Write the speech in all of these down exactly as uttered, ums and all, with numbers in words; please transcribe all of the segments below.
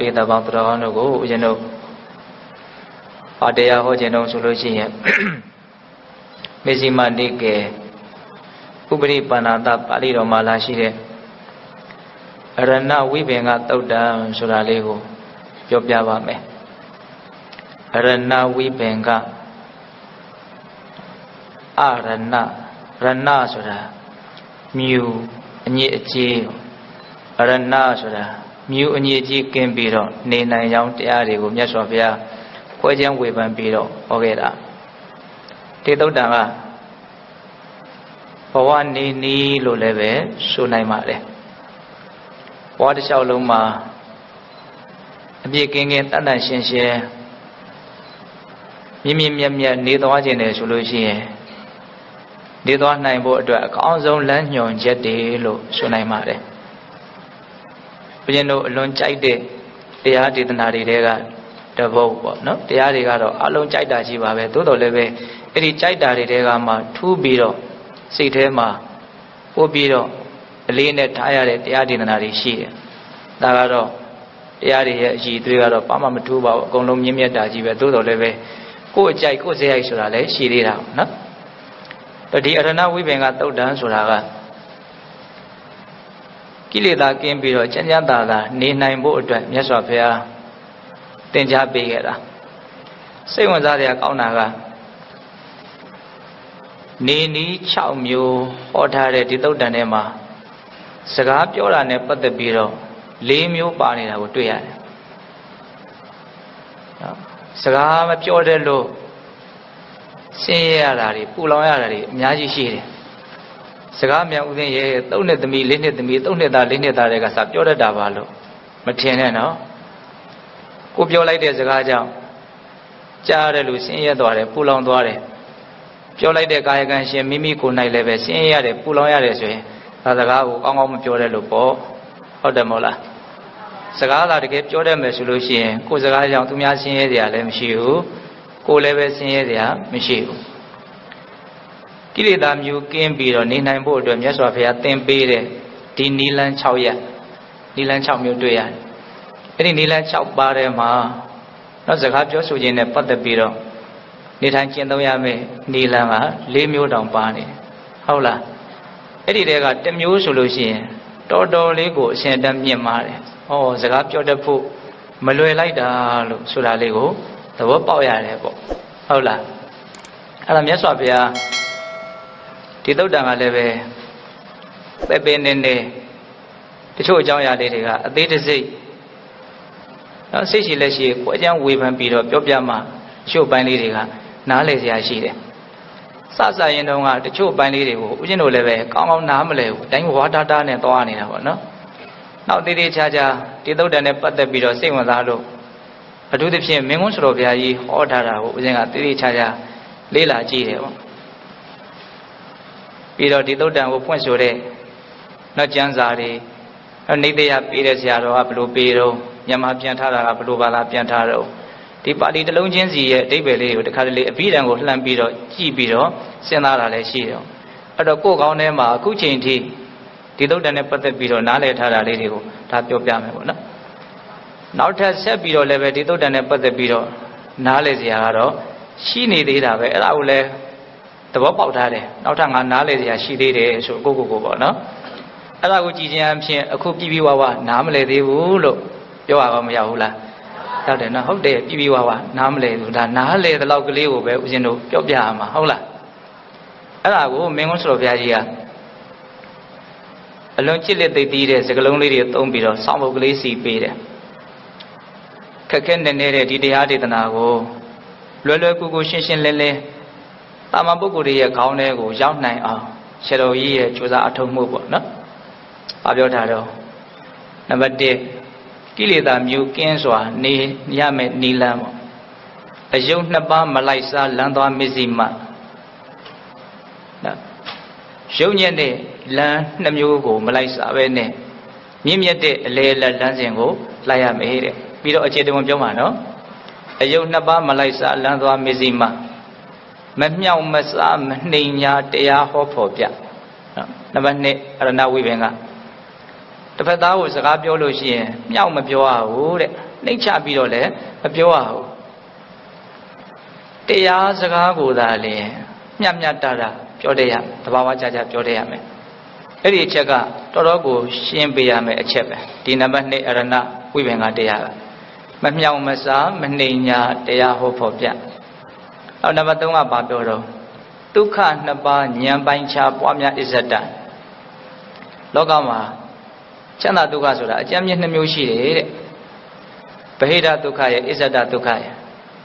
ပိတပေါင်းတော်ကောင်းတို့ကိုဦးဇင်းတို့ဘာတရားဟောခြင်းတော့ဆိုလို့ရှိရင်မေဇိမနိကေဥပရိပန္နတပါဠိတော်မှာလာရှိတဲ့အရဏဝိပင်ကသုတ်တံဆိုတာလေးကိုပြောပြပါမယ်အရဏဝိပင်ကအရဏရဏဆိုတာမြူအညစ်အကြေးအရဏဆိုတာမြူအညစ်အကြေးကင်းပြီးတော့နေနိုင်ကြောင်းတရားတွေကိုမြတ်စွာဘုရားခွဲခြမ်းဝေဖန်ပြီးတော့ဟောခဲ့တာဒီသုတ်တံကဘဝနေနီးလို့လည်းပဲဆိုနိုင်ပါတယ်ဘဝတစ်လျှောက်လုံးမှာအပြည့်ကင်းကင်းတန်တန်ရှင်းရှင်းမြင့်မြင့်မြတ်မြတ်နေသွားခြင်းတယ်ဆိုလို့ရှိရင်နေသွားနိုင်ဖို့အတွက်အကောင်းဆုံးလမ်းညွှန်ချက်တွေလို့ဆိုနိုင်ပါတယ်ဘုရင်တို့အလွန်ကြိုက်တဲ့တရားဒေသနာတွေတဲကတပုတ်ပေါ့နော်တရားတွေကတော့အလုံးကြိုက်တာရှိပါပဲသို့တော်လည်းပဲအဲ့ဒီကြိုက်တာတွေတဲကမှထူးပြီးတော့စိတ်ထဲမှာပို့ပြီးတော့အလေးနဲ့ထားရတဲ့တရားဒေသနာတွေရှိတယ်ဒါကတော့တရားတွေရဲ့အည်အသွေးကတော့ဘာမှမထူးပါဘူးအကုန်လုံးမြင့်မြတ်တာကြီးပဲသို့တော်လည်းပဲကိုယ်အကြိုက်ကိုယ်စရိုက်ဆိုတာလည်းရှိသေးတာနော်ဒီအရဏဝိပင်ကသုတ်တံဆိုတာကကိလေသာကင်းပြီးတော့ကျမ်းကျမ်းသာသာနေနိုင်ဖို့အတွက်မြတ်စွာဘုရားသင်ကြားပေးခဲ့တာစိတ်ဝင်စားစရာကောင်းတာကနေနီး၆မျိုးဟောထားတဲ့ဒီသုတ်တံထဲမှာစကားပြောတာနဲ့ပတ်သက်ပြီးတော့၄မျိုးပါနေတာကိုတွေ့ရတယ်စကားမပြောတဲ့လို့ဆင်းရဲရတာတွေပူလောင်ရတာတွေအများကြီးရှိတယ်စကားမြန်ဦးသိရဲ့သုံးနှစ်သမီးလေးနှစ်သမီးသုံးနှစ်သားလေးနှစ်သားတွေကစပြောတတ်တာပါလို့မထင်နဲ့နော်ကိုပြောလိုက်တဲ့စကားကြောင့်ကြားရတဲ့လူဆင်းရဲသွားတယ်ပူလောင်သွားတယ်ပြောလိုက်တဲ့ကာယကံရှင်မိမိကိုယ်၌လည်းပဲဆင်းရဲရတယ်ပူလောင်ရတယ်ဆိုရင်ဒါစကားကိုကောင်းကောင်းမပြောတဲ့လို့ပေါ့ဟုတ်တယ်မဟုတ်လားစကားလာတကယ်ပြောတတ်မယ်ဆိုလို့ရှိရင်ကိုယ်စကားကြောင့်သူများဆင်းရဲစရာလည်းမရှိဘူးကိုယ်လည်းပဲဆင်းရဲစရာမရှိဘူးကိလေသာမျိုးကင်းပြီးတော့နေနိုင်ဖို့အတွက်မြတ်စွာဘုရားသင်ပေးတဲ့ဒီနီလန်း၆ရက်နီလန်း၆မျိုးတွေ့ရတယ်အဲ့ဒီနီလန်း၆ပါးထဲမှာနောက်စကားပြောဆိုခြင်းနဲ့ပတ်သက်ပြီးတော့နေထိုင်ကျင့်သုံးရမယ့်နီလန်းက၄မျိုးတောင်ပါနေတယ်ဟုတ်လားအဲ့ဒီတဲကတစ်မျိုးဆိုလို့ရှိရင်တော်တော်လေးကိုအရှင်တန်းမြင့်မာတယ်ဩစကားပြောတတ်ဖို့မလွယ်လိုက်တာလို့ဆိုတာလေးကိုသဘောပေါက်ရတယ်ပေါ့ဟုတ်လားအဲ့ဒါမြတ်စွာဘုရားဒီသုတ်တံကလည်းပဲပဲပဲနေနေတချို့အကြောင်းအရာလေးတွေကအသေးတစိတ်နော်စိတ်ရှိလက်ရှိကိုအကျမ်းဝေဖန်ပြီးတော့ပြောပြမှတချို့ပိုင်းလေးတွေကနားလည်စရာရှိတယ်စစရင်တုန်းကတချို့ပိုင်းလေးတွေကိုဦးဇင်းတို့လည်းပဲကောင်းကောင်းနားမလဲဘူးတိုင်းဝါတာတာနဲ့သွားနေတာပေါ့နော်နောက်သေးသေးချာချာဒီသုတ်တံနဲ့ပတ်သက်ပြီးတော့စိတ်ဝင်စားလို့အထူးသဖြင့်မင်းကုန်းစတော်ဘုရားကြီးဟောထားတာကိုဦးဇင်းကသေသေးချာချာလေးလာကြည့်တယ်ပေါ့ပြီးတော့ဒီသုတ်တံကိုဖွင့်ဆိုတဲ့နောက်ကျမ်းစာတွေနေသေးရပေးတဲ့ဆရာတော်ကဘယ်လိုပေးတော့မြန်မာပြန်ထားတာကဘယ်လိုပါလားပြန်ထားတော့ဒီပါဠိတစ်လုံးချင်းစီရဲ့အဓိပ္ပာယ်လေးကိုတခါတလေအဘိဓမ္မာကိုလှမ်းပြီးတော့ကြည့်ပြီးတော့စဉ်းစားတာလည်းရှိတယ်အဲ့တော့ကိုယ်ကောင်းထဲမှာအခုချိန်ထိဒီသုတ်တံနဲ့ပတ်သက်ပြီးတော့နားလည်ထားတာလေးတွေကိုဒါပြောပြမယ်ပေါ့နော်နောက်ထပ်ဆက်ပြီးတော့လည်းပဲဒီသုတ်တံနဲ့ပတ်သက်ပြီးတော့နားလည်စရာကတော့ရှိနေသေးတာပဲအဲ့ဒါကိုလည်းသဘောပေါက်ထားတယ်နောက်ထပ်ငါနားလည်စရာရှိသေးတယ်ဆိုကိုကိုကိုပေါ့နော်အဲ့ဒါကိုကြည်ခြင်းအဖြစ်အခုပြပြဝဝနားမလည်သေးဘူးလို့ပြောရအောင်မရဘူးလားဟုတ်တယ်နော်ဟုတ်တယ်ပြပြဝဝနားမလည်ဘူးဒါနားလည်တဲ့လောက်ကလေးကိုပဲဦးဇင်းတို့ပြောပြရမှာဟုတ်လားအဲ့ဒါကိုမင်းကုန်းစတော်ဘုရားကြီးကအလွန်ချစ်လက်သိသေးတဲ့စကလုံးလေးတွေသုံးပြီးတော့စောင့်ဖို့ကလေးစီပေးတယ်ခက်ခဲနေနေတဲ့ဒီတရားဒေသနာကိုလွယ်လွယ်ကူကူရှင်းရှင်းလင်းလင်းတာမန်ပုဂ္ဂိုလ်တွေရဲ့ခေါင်းထဲကိုရောက်နိုင်အောင်ဆရာတော်ကြီးရဲ့ကြိုးစားအထောက်မှုပေါ့နော်။ဘာပြောထားတော့နံပါတ်တစ်ကိလေသာမျိုးကင်းစွာနေရမယ်နီလန်းပေါ့။အယုံနှစ်ပါးမလိုက်စားလမ်းသွားမစ္စည်းမနော်။ယုံညက်တဲ့လမ်းနှစ်မျိုးကိုမလိုက်စားပဲနဲ့မြင့်မြတ်တဲ့အလေလက်လမ်းစဉ်ကိုလိုက်ရမယ်တဲ့။ပြီးတော့အခြေတဝန်ပြောမှာနော်။အယုံနှစ်ပါးမလိုက်စားလမ်းသွားမစ္စည်းမမမြောက်မစားမနှိမ်ညာတရားဟောဖို့ပြနော်နံပါတ်နှစ်အရဏဝိပင်ကတစ်ဖက်သားကိုစကားပြောလို့ရှိရင်မြောက်မပြောရဘူးတဲ့နှိမ့်ချပြီးတော့လည်းမပြောရဘူးတရားစကားကိုသာလေမျှမျှတတာပြောတဲ့ရတဘာဝကြကြပြောတဲ့ရမယ်အဲ့ဒီအချက်ကတော်တော်ကိုရှင်းပေးရမယ်အချက်ပဲဒီနံပါတ်နှစ်အရဏဝိပင်္ဂတရားကမမြောင်မစားမနှိမ်ညာတရားဟောဖို့ပြနောက်နံပါတ်သုံးကဘာပြောတော့ဒုက္ခနှစ်ပါးဉာဏ်ပိုင်းခြားပွားများအစ္ဆဒလောကမှာချမ်းသာဒုက္ခဆိုတာအကျဉ်းမြင့်နှစ်မျိုးရှိတယ်တဲ့ဗဟိတဒုက္ခရဲ့အစ္ဆဒဒုက္ခရဲ့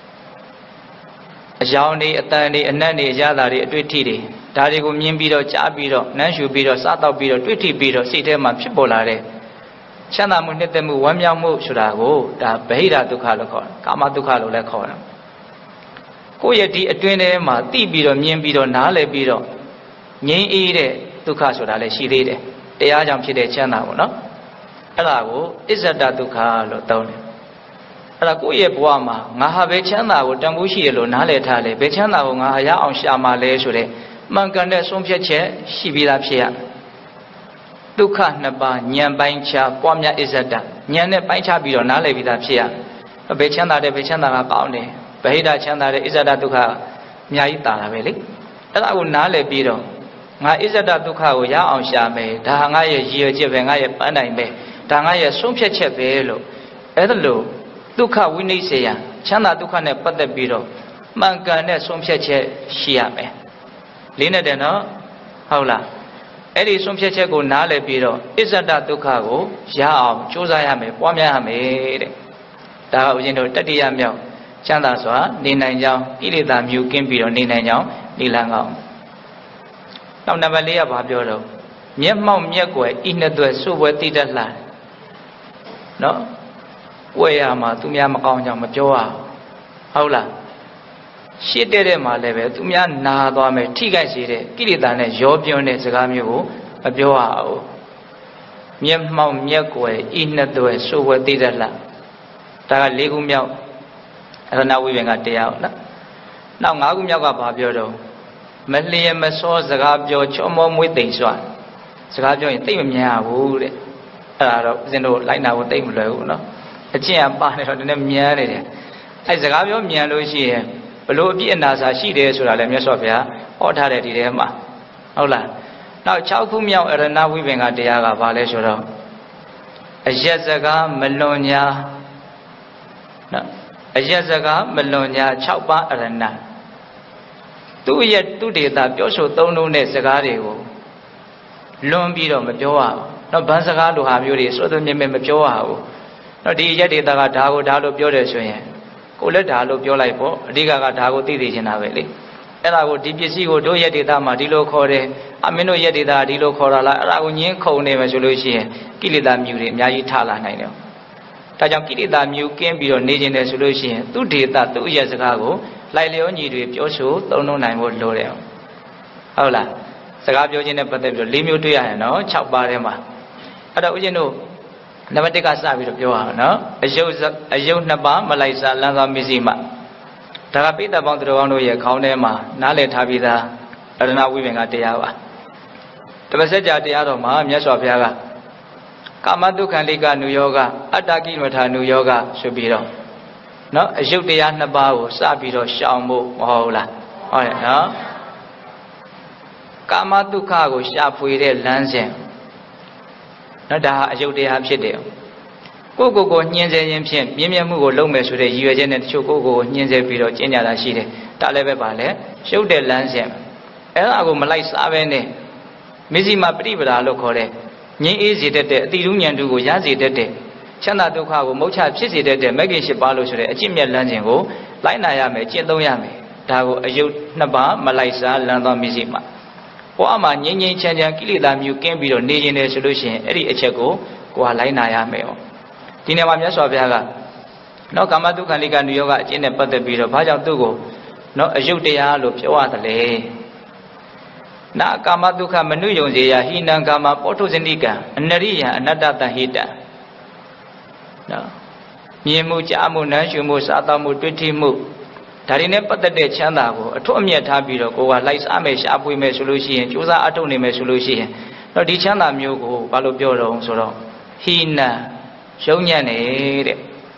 အယောင်တွေအတန်တွေအနတ်တွေရတာတွေအတွေ့အထိတွေဒါတွေကိုမြင်ပြီးတော့ကြားပြီးတော့နမ်းရှူပြီးတော့စားတော့ပြီးတော့တွေ့ထိပြီးတော့စိတ်ထဲမှာဖြစ်ပေါ်လာတဲ့ချမ်းသာမှုနှစ်သက်မှုဝမ်းမြောက်မှုဆိုတာကိုဒါဗဟိတဒုက္ခလို့ခေါ်တယ်ကာမဒုက္ခလို့လည်းခေါ်တယ်ကိုယ့်ရဲ့ဒီအတွင်းထဲမှာသိပြီးတော့မြင်ပြီးတော့နားလည်ပြီးတော့ငြိမ်းအေးတဲ့ဒုက္ခဆိုတာလည်းရှိသေးတယ်တရားကြောင့်ဖြစ်တဲ့ချမ်းသာပေါ့နော်အဲ့ဒါကိုအစ္ဆဒဒုက္ခလို့သုံးတယ်အဲ့ဒါကိုယ့်ရဲ့ဘဝမှာငါဟာပဲချမ်းသာကိုတန်ဖိုးရှိတယ်လို့နားလည်ထားလေဘယ်ချမ်းသာကိုငါဟာရအောင်ရှာမှလဲဆိုတဲ့မှန်ကန်တဲ့ဆုံးဖြတ်ချက်ရှိပြီးသားဖြစ်ရဒုက္ခနှစ်ပါးဉာဏ်ပိုင်းခြားပွားများအစ္ဆဒဉာဏ်နဲ့ပိုင်းခြားပြီးတော့နားလည်ပြီးသားဖြစ်ရဘယ်ချမ်းသာတဲ့ဘယ်ချမ်းသာကကောင်းတယ်ဗဟိတချမ်းသာတဲ့အစ္ဆဒဒုက္ခအများကြီးတာတာပဲလေအဲ့ဒါကိုနားလည်ပြီးတော့ငါအစ္ဆဒဒုက္ခကိုရအောင်ရှာမယ်ဒါငါရဲ့ရည်ရွယ်ချက်ပဲငါရဲ့ပန်းတိုင်ပဲဒါငါရဲ့ဆုံးဖြတ်ချက်ပဲလို့အဲ့ဒါလို့ဒုက္ခဝိနိစ္စယချမ်းသာဒုက္ခနဲ့ပတ်သက်ပြီးတော့မှန်ကန်တဲ့ဆုံးဖြတ်ချက်ရှိရမယ်လေးနဲ့တယ်နော်ဟုတ်လားအဲ့ဒီဆုံးဖြတ်ချက်ကိုနားလည်ပြီးတော့အစ္ဆဒဒုက္ခကိုရအောင်ကြိုးစားရမယ်ပွားများရမယ်တဲ့ဒါကဦးဇင်းတို့တတိယမြောက်ချမ်းသာစွာနေနိုင်ကြောင်းကိလေသာမြူကင်းပြီးတော့နေနိုင်ကြောင်းနိလန်းကောင်းနောက်နံပါတ်လေးကဘာပြောတော့မျက်မှောက်မျက်ကွယ်ဤနှစ်သွဲစုပွဲတိတတ်လှနော်ဝဲရမှာသူများမကောင်းကြောင်မပြောရဟုတ်လားရှစ်တဲ့တဲ့မှာလည်းပဲသူများနာသွားမယ်ထိခိုက်စေတဲ့ကိလေသာနဲ့ရောပြွန်းတဲ့စကားမျိုးကိုမပြောရဘူးမျက်မှောက်မျက်ကွယ်ဤနှစ်သွဲစုပွဲတိတတ်လှဒါကလေးခုမြောက်အရဏဝိပင်္ဂတရားဟုတ်လားနောက်ငါးခုမြောက်ကဘာပြောတော့မလျင်မစောစကားပြောချောမောမွေးသိမ့်စွာစကားပြောရင်သိမမြင်ရဘူးတဲ့အဲ့ဒါတော့ဦးဇင်းတို့လိုက်နာဖို့သိမလွယ်ဘူးနော်အကျင့်အပါနဲ့တော့နည်းနည်းမြန်နေတယ်အဲ့စကားပြောမြန်လို့ရှိရင်ဘလို့အပြည့်အနာစာရှိတယ်ဆိုတာလည်းမြတ်စွာဘုရားဟောထားတဲ့ဒီထဲမှာဟုတ်လားနောက်၆ခုမြောက်အရဏဝိပင်္ဂတရားကဘာလဲဆိုတော့အရက်စကားမလွန်ညာနော်အရက်စကားမလွန်ညာ၆ပါးအရဏသူ့ရဲ့သူဒေတာပြောဆိုသုံးလုံးတဲ့စကားတွေကိုလွန်ပြီးတော့မပြောရဘူးတော့ဗန်းစကားလိုဟာမျိုးတွေစွတ်သွမြင်မြင်မပြောရဘူးတော့ဒီရက်ဒေတာကဒါကိုဒါလို့ပြောတယ်ဆိုရင်ကိုလည်းဒါလို့ပြောလိုက်ပေါ့အဓိကကဒါကိုသိသိချင်တာပဲလေအဲ့ဒါကိုဒီပစ္စည်းကိုတို့ရက်ဒေတာမှာဒီလိုခေါ်တယ်အမင်းတို့ရက်ဒေတာဒီလိုခေါ်တာလားအဲ့ဒါကိုညင်းခုံနေမယ်ဆိုလို့ရှိရင်ကိလေသာမြူတွေအများကြီးထလာနိုင်တယ်ဒါကြောင့်ကိလေသာမြူကင်းပြီးတော့နေခြင်းတယ်ဆိုလို့ရှိရင်သူဒေတာသူ့ရဲ့စကားကိုလိုက်လျောညီတွေပြောဆိုသုံးလုံးနိုင်ဖို့လိုတယ်ဟုတ်လားစကားပြောခြင်းနဲ့ပတ်သက်ပြီးတော့၄မျိုးတွေ့ရရင်နော်၆ပါးထဲမှာအဲ့တော့ဦးဇင်းတို့နံပါတ်၁ကစပြီးတော့ပြောရအောင်နော်အယုတ်အယုတ်နှစ်ပါးမလိုက်စားလမ်းသွားမစ္စည်းမဒါကပိဋကပေါင်းသူတော်ကောင်းတို့ရဲ့ခေါင်းထဲမှာနားလည်ထားပြီးသားအရဏဝိပင်္ဂတရားပါတပည့်ဆက်ကြတရားတော်မှာမြတ်စွာဘုရားကကာမတုခံလိကနုယောဂအတ္တကိမထာနုယောဂဆိုပြီးတော့နော်အယုတ်တရားနှစ်ပါးကိုစပြီးတော့ရှောင်ဖို့မဟုတ်လားဟုတ်ရဲ့နော်ကာမတုခကိုရှာဖွေတဲ့လမ်းစဉ်နော်ဒါဟာအယုတ်တရားဖြစ်တယ်ကိုကိုကိုညှင်းဆဲခြင်းဖြင့်မြင့်မြတ်မှုကိုလုံးမယ်ဆိုတဲ့ရည်ရွယ်ချက်နဲ့တချို့ကိုကိုကိုညှင်းဆဲပြီးတော့ကျင့်ကြတာရှိတယ်ဒါလည်းပဲပါလေရှုပ်တဲ့လမ်းစဉ်အဲ့ဒါကိုမလိုက်စားပဲနဲ့မစ္စည်းမပရိပဒါလို့ခေါ်တဲ့ငြိမ်းအေးစေတတ်တဲ့အတိရုဉဏ်တူကိုရစေတတ်တဲ့ချမ်းသာဒုက္ခကိုမုတ်ချဖြစ်စေတတ်တဲ့မဂ္ဂင်၈ပါးလို့ဆိုတဲ့အကျင့်မြတ်လမ်းစဉ်ကိုလိုက်နာရမယ်ကျင့်သုံးရမယ်ဒါကိုအယုတ်နှစ်ပါးမလိုက်စားလမ်းသောမစ္စည်းမဘဝမှာငြိမ်းငြိမ်းချမ်းချမ်းကိလေသာမြူကင်းပြီးတော့နေခြင်းတယ်ဆိုလို့ရှိရင်အဲ့ဒီအချက်ကိုကိုယ်ကလိုက်နာရမယ်။ဒီနေ့မှာမြတ်စွာဘုရားကနော်ကာမတုခံလိကနုယောဂအကျင့်နဲ့ပတ်သက်ပြီးတော့ဘာကြောင့်သူ့ကိုနော်အယုတ်တရားလို့ပြောရတယ်လေ။နာကာမတုခမနုယုံစေယဟိနံကာမပောထုဇနိကံအနရိယံအနတ္တတဟိတံနော်မြင်မှုကြားမှုနားရှုမှုစားသောက်မှုတွေ့ထိမှုဒါတွေနဲ့ပတ်သက်တဲ့ချမ်းသာကိုအထွတ်အမြတ်ထားပြီးတော့ကိုယ်ကလိုက်စားမယ်ရှားပွေမယ်ဆိုလို့ရှိရင်ကြိုးစားအထုတ်နေမယ်ဆိုလို့ရှိရင်တော့ဒီချမ်းသာမျိုးကိုဘာလို့ပြောတော့ဆိုတော့ဟိနံရုံညံ့နေတဲ့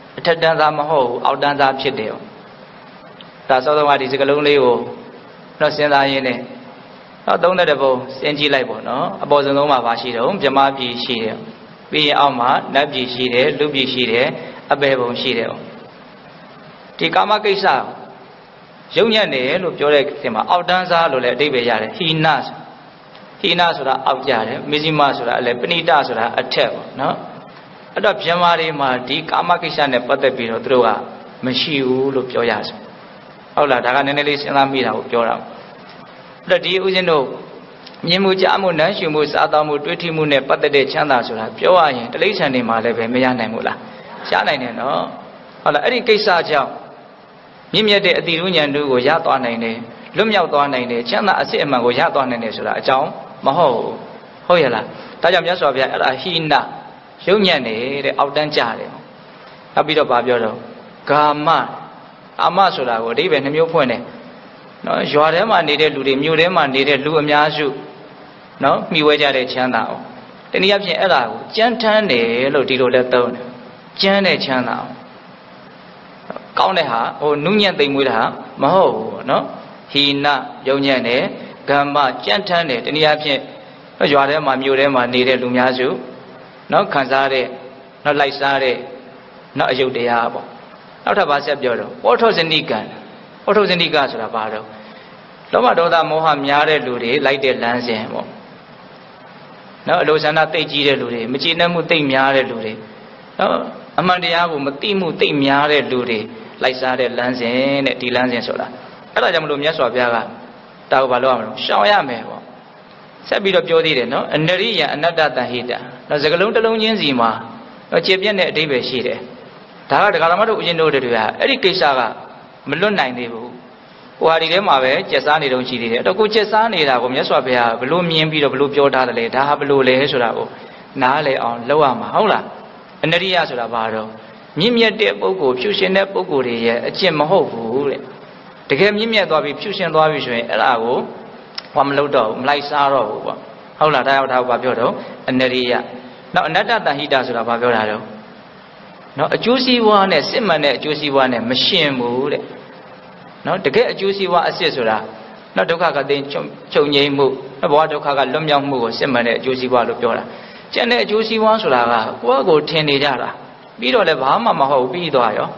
အထက်တန်းသားမဟုတ်ဘူးအောက်တန်းသားဖြစ်တယ်ဒါစောစောကဒီစကလုံးလေးကိုတော့စဉ်းစားရင်းနဲ့တော့သုံးတဲ့ပုံစဉ်းကြည့်လိုက်ပေါ့နော်အပေါ်ဆုံးသုံးမှာပါရှိတော့ဗြဟ္မာပြည်ရှိတယ်ပြီးရင်အောက်မှာနတ်ပြည်ရှိတယ်လူပြည်ရှိတယ်အပေပုံရှိတယ်ဒီကာမကိစ္စရုံညံ့တယ်လို့ပြောတဲ့ခင်မှာအောက်တန်းစားလို့လည်းအဓိပ္ပာယ်ရတယ်ဟိနဟိနဆိုတာအောက်ကြတယ်မဇ္ဈိမဆိုတာအလည်းပဏိတဆိုတာအထက်ပေါ့နော်အဲ့တော့ဗြဟ္မာတွေမှာဒီကာမကိစ္စနဲ့ပတ်သက်ပြီးတော့သူတို့ကမရှိဘူးလို့ပြောရစဟုတ်လားဒါကနည်းနည်းလေးစဉ်းစားမိတာကိုပြောတာအဲ့တော့ဒီဦးဇင်းတို့မြင်မှုကြားမှုနမ်းရှုမှုစားသောက်မှုတွေးထိမှုနဲ့ပတ်သက်တဲ့ချမ်းသာဆိုတာပြောရရင်တိရစ္ဆာန်တွေမှာလည်းပဲမရနိုင်ဘူးလားရှားနိုင်တယ်နော်ဟုတ်လားအဲ့ဒီကိစ္စကြောင့်မြင့်မြတ်တဲ့အတိရုဉာဏ်တို့ကိုရသွားနိုင်တယ်လွတ်မြောက်သွားနိုင်တယ်ချမ်းသာအစစ်အမှန်ကိုရသွားနိုင်တယ်ဆိုတာအကြောင်းမဟုတ်ဘူးဟုတ်ရဲ့လားဒါကြောင့်မြတ်စွာဘုရားအဲ့ဒါဟိနရုံညံ့နေတဲ့အောက်တန်းကြတယ်နောက်ပြီးတော့ဗာပြောတော့ဂါမအာမဆိုတာကိုအဓိပ္ပာယ်နှမျိုးဖွင့်တယ်နော်ရွာထဲမှာနေတဲ့လူတွေမြို့ထဲမှာနေတဲ့လူအများစုနော်မှီဝဲကြတဲ့ချမ်းသာအောင်တနည်းအားဖြင့်အဲ့ဒါကိုကြမ်းထမ်းတယ်လို့ဒီလိုလဲသုံးတယ်ကြမ်းတဲ့ချမ်းသာအောင်ကောင်းတဲ့ဟာဟိုနုညံ့သိမ်မွေးတာမဟုတ်ဘူးနော်ဟိနရုံညံ့တယ်ဂမ္မကြမ်းထမ်းတယ်တနည်းအားဖြင့်ရွာထဲမှာမြို့ထဲမှာနေတဲ့လူများစုနော်ခံစားတဲ့နော်လိုက်စားတဲ့နော်အယုတ်တရားပေါ့နောက်ထပ်ပါဆက်ပြောတော့ပောထောဇနိကံပောထောဇနိကဆိုတာဘာတော့လောဘဒေါသမောဟများတဲ့လူတွေလိုက်တဲ့လမ်းစဉ်ပေါ့နော်အလိုဆန္ဒသိကြီးတဲ့လူတွေမကျေနပ်မှုသိများတဲ့လူတွေနော်အမှန်တရားကိုမသိမှုသိများတဲ့လူတွေလိုက်စားတဲ့လမ်းစဉ်တဲ့ဒီလမ်းစဉ်ဆိုတာအဲ့ဒါကြောင့်မလို့မြတ်စွာဘုရားကတာကိုဘာလို့ရမလို့ရှောင်ရမယ်ပေါ့ဆက်ပြီးတော့ပြောသေးတယ်နော်အနရိယအနတ္တတဟိတနော်စကလုံးတစ်လုံးချင်းစီမှာတော့ခြေပြက်တဲ့အဓိပ္ပာယ်ရှိတယ်ဒါကဒကာတော်မတို့ဦးဇင်းတို့တွေကအဲ့ဒီကိစ္စကမလွတ်နိုင်သေးဘူးဟိုဟာဒီထဲမှာပဲကျက်စားနေတော့ရှိသေးတယ်တော့ကိုကျက်စားနေတာကိုမြတ်စွာဘုရားဘလို့မြင်ပြီးတော့ဘလို့ပြောထားတယ်လေဒါဟာဘလို့လဲဆိုတာကိုနားလည်အောင်လုပ်ရမှာဟုတ်လားအနရိယဆိုတာဘာတော့မြင့်မြတ်တဲ့ပုဂ္ဂိုလ်ဖြူရှင်တဲ့ပုဂ္ဂိုလ်တွေရဲ့အကျင့်မဟုတ်ဘူးတဲ့တကယ်မြင့်မြတ်သွားပြီဖြူရှင်သွားပြီဆိုရင်အဲ့ဒါကိုဘာမလုပ်တော့ဘူးမလိုက်စားတော့ဘူးပေါ့ဟုတ်လားဒါရောက်တာဘာပြောတော့အနရိယနောက်အနတ္တတဟိတဆိုတာဘာပြောတာတော့နော်အကျိုးစီးပွားနဲ့စစ်မှန်တဲ့အကျိုးစီးပွားနဲ့မရှင်ဘူးတဲ့နော်တကယ်အကျိုးစီးပွားအစစ်ဆိုတာနော်ဒုက္ခကသိချုပ်ငြိမ်းမှုဘဝဒုက္ခကလွတ်မြောက်မှုကိုစစ်မှန်တဲ့အကျိုးစီးပွားလို့ပြောတာကျန်တဲ့အကျိုးစီးပွားဆိုတာကကိုယ့်ကိုထင်နေကြတာပြီးတော့လည်းဘာမှမဟုတ်ပြီးသွားရော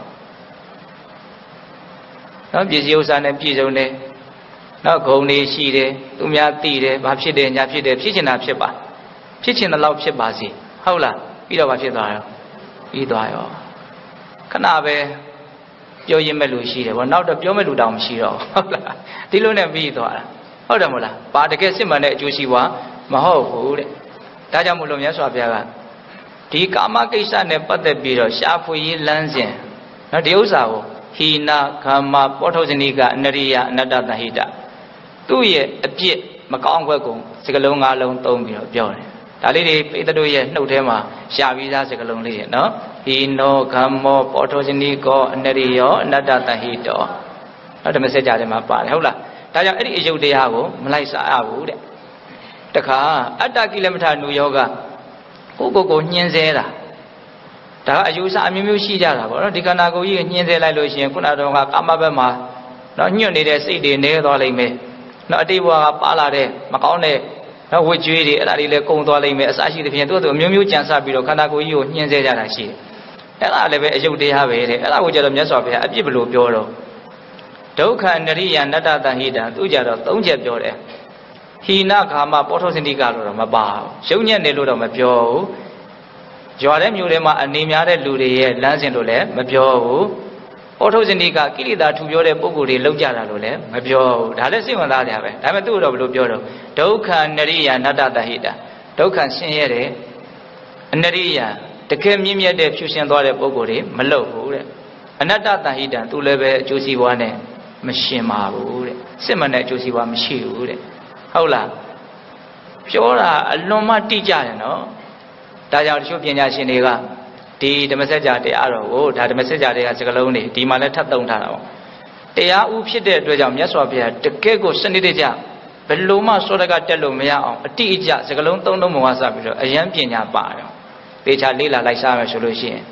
နော်ပြည်စည်းဥစ္စာနဲ့ပြည်စုံတယ်နော်ဂုံတွေရှိတယ်သူများသိတယ်ဘာဖြစ်တယ်ညာဖြစ်တယ်ဖြစ်ချင်တာဖြစ်ပါဖြစ်ချင်တဲ့လောက်ဖြစ်ပါစေဟုတ်လားပြီးတော့ဘာဖြစ်သွားရောပြီးသွားရောခဏပဲပြောရင်းမဲ့လူရှိတယ်ဗောနောက်တော့ပြောမဲ့လူတောင်မရှိတော့ဟုတ်လားဒီလိုနဲ့ပြီးသွားတာဟုတ်တယ်မို့လားဘာတကယ်စစ်မှန်တဲ့အကျိုးရှိပွားမဟုတ်ဘူးတဲ့ဒါကြောင့်မို့လို့မြတ်စွာဘုရားကဒီကာမကိစ္စနဲ့ပတ်သက်ပြီးတော့ရှားဖွေရေးလမ်းစဉ်နော်ဒီဥစ္စာကိုဟိနဂမ္မပောထောဇနိကအနရိယအနတ္တတဟိတသူ့ရဲ့အပြစ်မကောင်းခွက်ကုန်စကလုံး၅လုံးသုံးပြီးတော့ပြောတယ်ဒါလေးတွေပိဿတို့ရဲ့နှုတ်ထဲမှာရှားပြီးသားစကလုံးလေးရနော်ဟိနောဂမ္မောပောထောဇနိကောအနရိယောအနတ္တတဟိတောနော်ဓမ္မစကြာထဲမှာပါတယ်ဟုတ်လားဒါကြောင့်အဲ့ဒီအယုတ်တရားကိုမလိုက်စားရဘူးတဲ့တခါအတ္တကိလမထနုယောဂကိုကိုကိုညှင်းဆဲတာဒါကအယူဆအမျိုးမျိုးရှိကြတာပေါ့နော်ဒီခန္ဓာကိုယ်ကြီးညှင်းဆဲလိုက်လို့ရှိရင်ခုနကတော့ကာမဘက်မှာနော်ညွတ်နေတဲ့စိတ်တွေနေသွားလိမ့်မယ်နော်အတိတ်ဘဝကပါလာတဲ့မကောင်းတဲ့နော်ဝိကြွေးတွေအဲ့ဒါတွေလည်းကုန်သွားလိမ့်မယ်အစရှိသဖြင့်သူ့သူအမျိုးမျိုးကြံစပြီးတော့ခန္ဓာကိုယ်ကြီးကိုညှင်းဆဲကြတာရှိတယ်အဲ့ဒါလည်းပဲအယုတ်တရားပဲတဲ့အဲ့ဒါကိုကြတော့မြတ်စွာဘုရားအပြစ်ဘလို့ပြောတော့ဒုက္ခနရိယနတ္တတဟိတံသူကြတော့သုံးချက်ပြောတယ်ဟိနဂါမပောထောဇနိကလို့တော့မပါဘူးရုံညံ့တယ်လို့တော့မပြောဘူးကြွားတဲ့မြို့ထဲမှာအနေများတဲ့လူတွေရဲ့လမ်းစဉ်လို့လည်းမပြောဘူးပောထောဇနိကကိလေသာထူပြောတဲ့ပုဂ္ဂိုလ်တွေလောက်ကြတာလို့လည်းမပြောဘူးဒါလည်းစိတ်ဝင်စားကြပဲဒါပေမဲ့သူ့တော့ဘယ်လိုပြောတော့ဒုက္ခနရိယနတ္တတဟိတဒုက္ခဆင်းရဲတယ်အနရိယတကယ်မြင့်မြတ်တဲ့ဖြူရှင်သွားတဲ့ပုဂ္ဂိုလ်တွေမလုပ်ဘူးတဲ့အနတ္တတဟိတသူလည်းပဲအကျိုးစီးပွားနဲ့မရှင်ပါဘူးတဲ့စစ်မှန်တဲ့အကျိုးစီးပွားမရှိဘူးတဲ့ဟုတ်လားပြောတာအလွန်မှတိကျတယ်နော်ဒါကြောင့်တချို့ပညာရှင်တွေကဒီဓမ္မစကြာတရားတော်ကိုဒါဓမ္မစကြာတရားစကားလုံးတွေဒီမှာလည်းထပ်သုံးထားတာပေါ့တရားဥဖြစ်တဲ့အတွက်ကြောင့်မြတ်စွာဘုရားတကယ်ကိုစနစ်တကျဘယ်လိုမှစောတကတက်လို့မရအောင်အတိအကျစကားလုံးသုံးလုံးမဝါစပြီးတော့အယံပညာပါတယ်သေချာလေးလာလိုက်စားမယ်ဆိုလို့ရှိရင်စ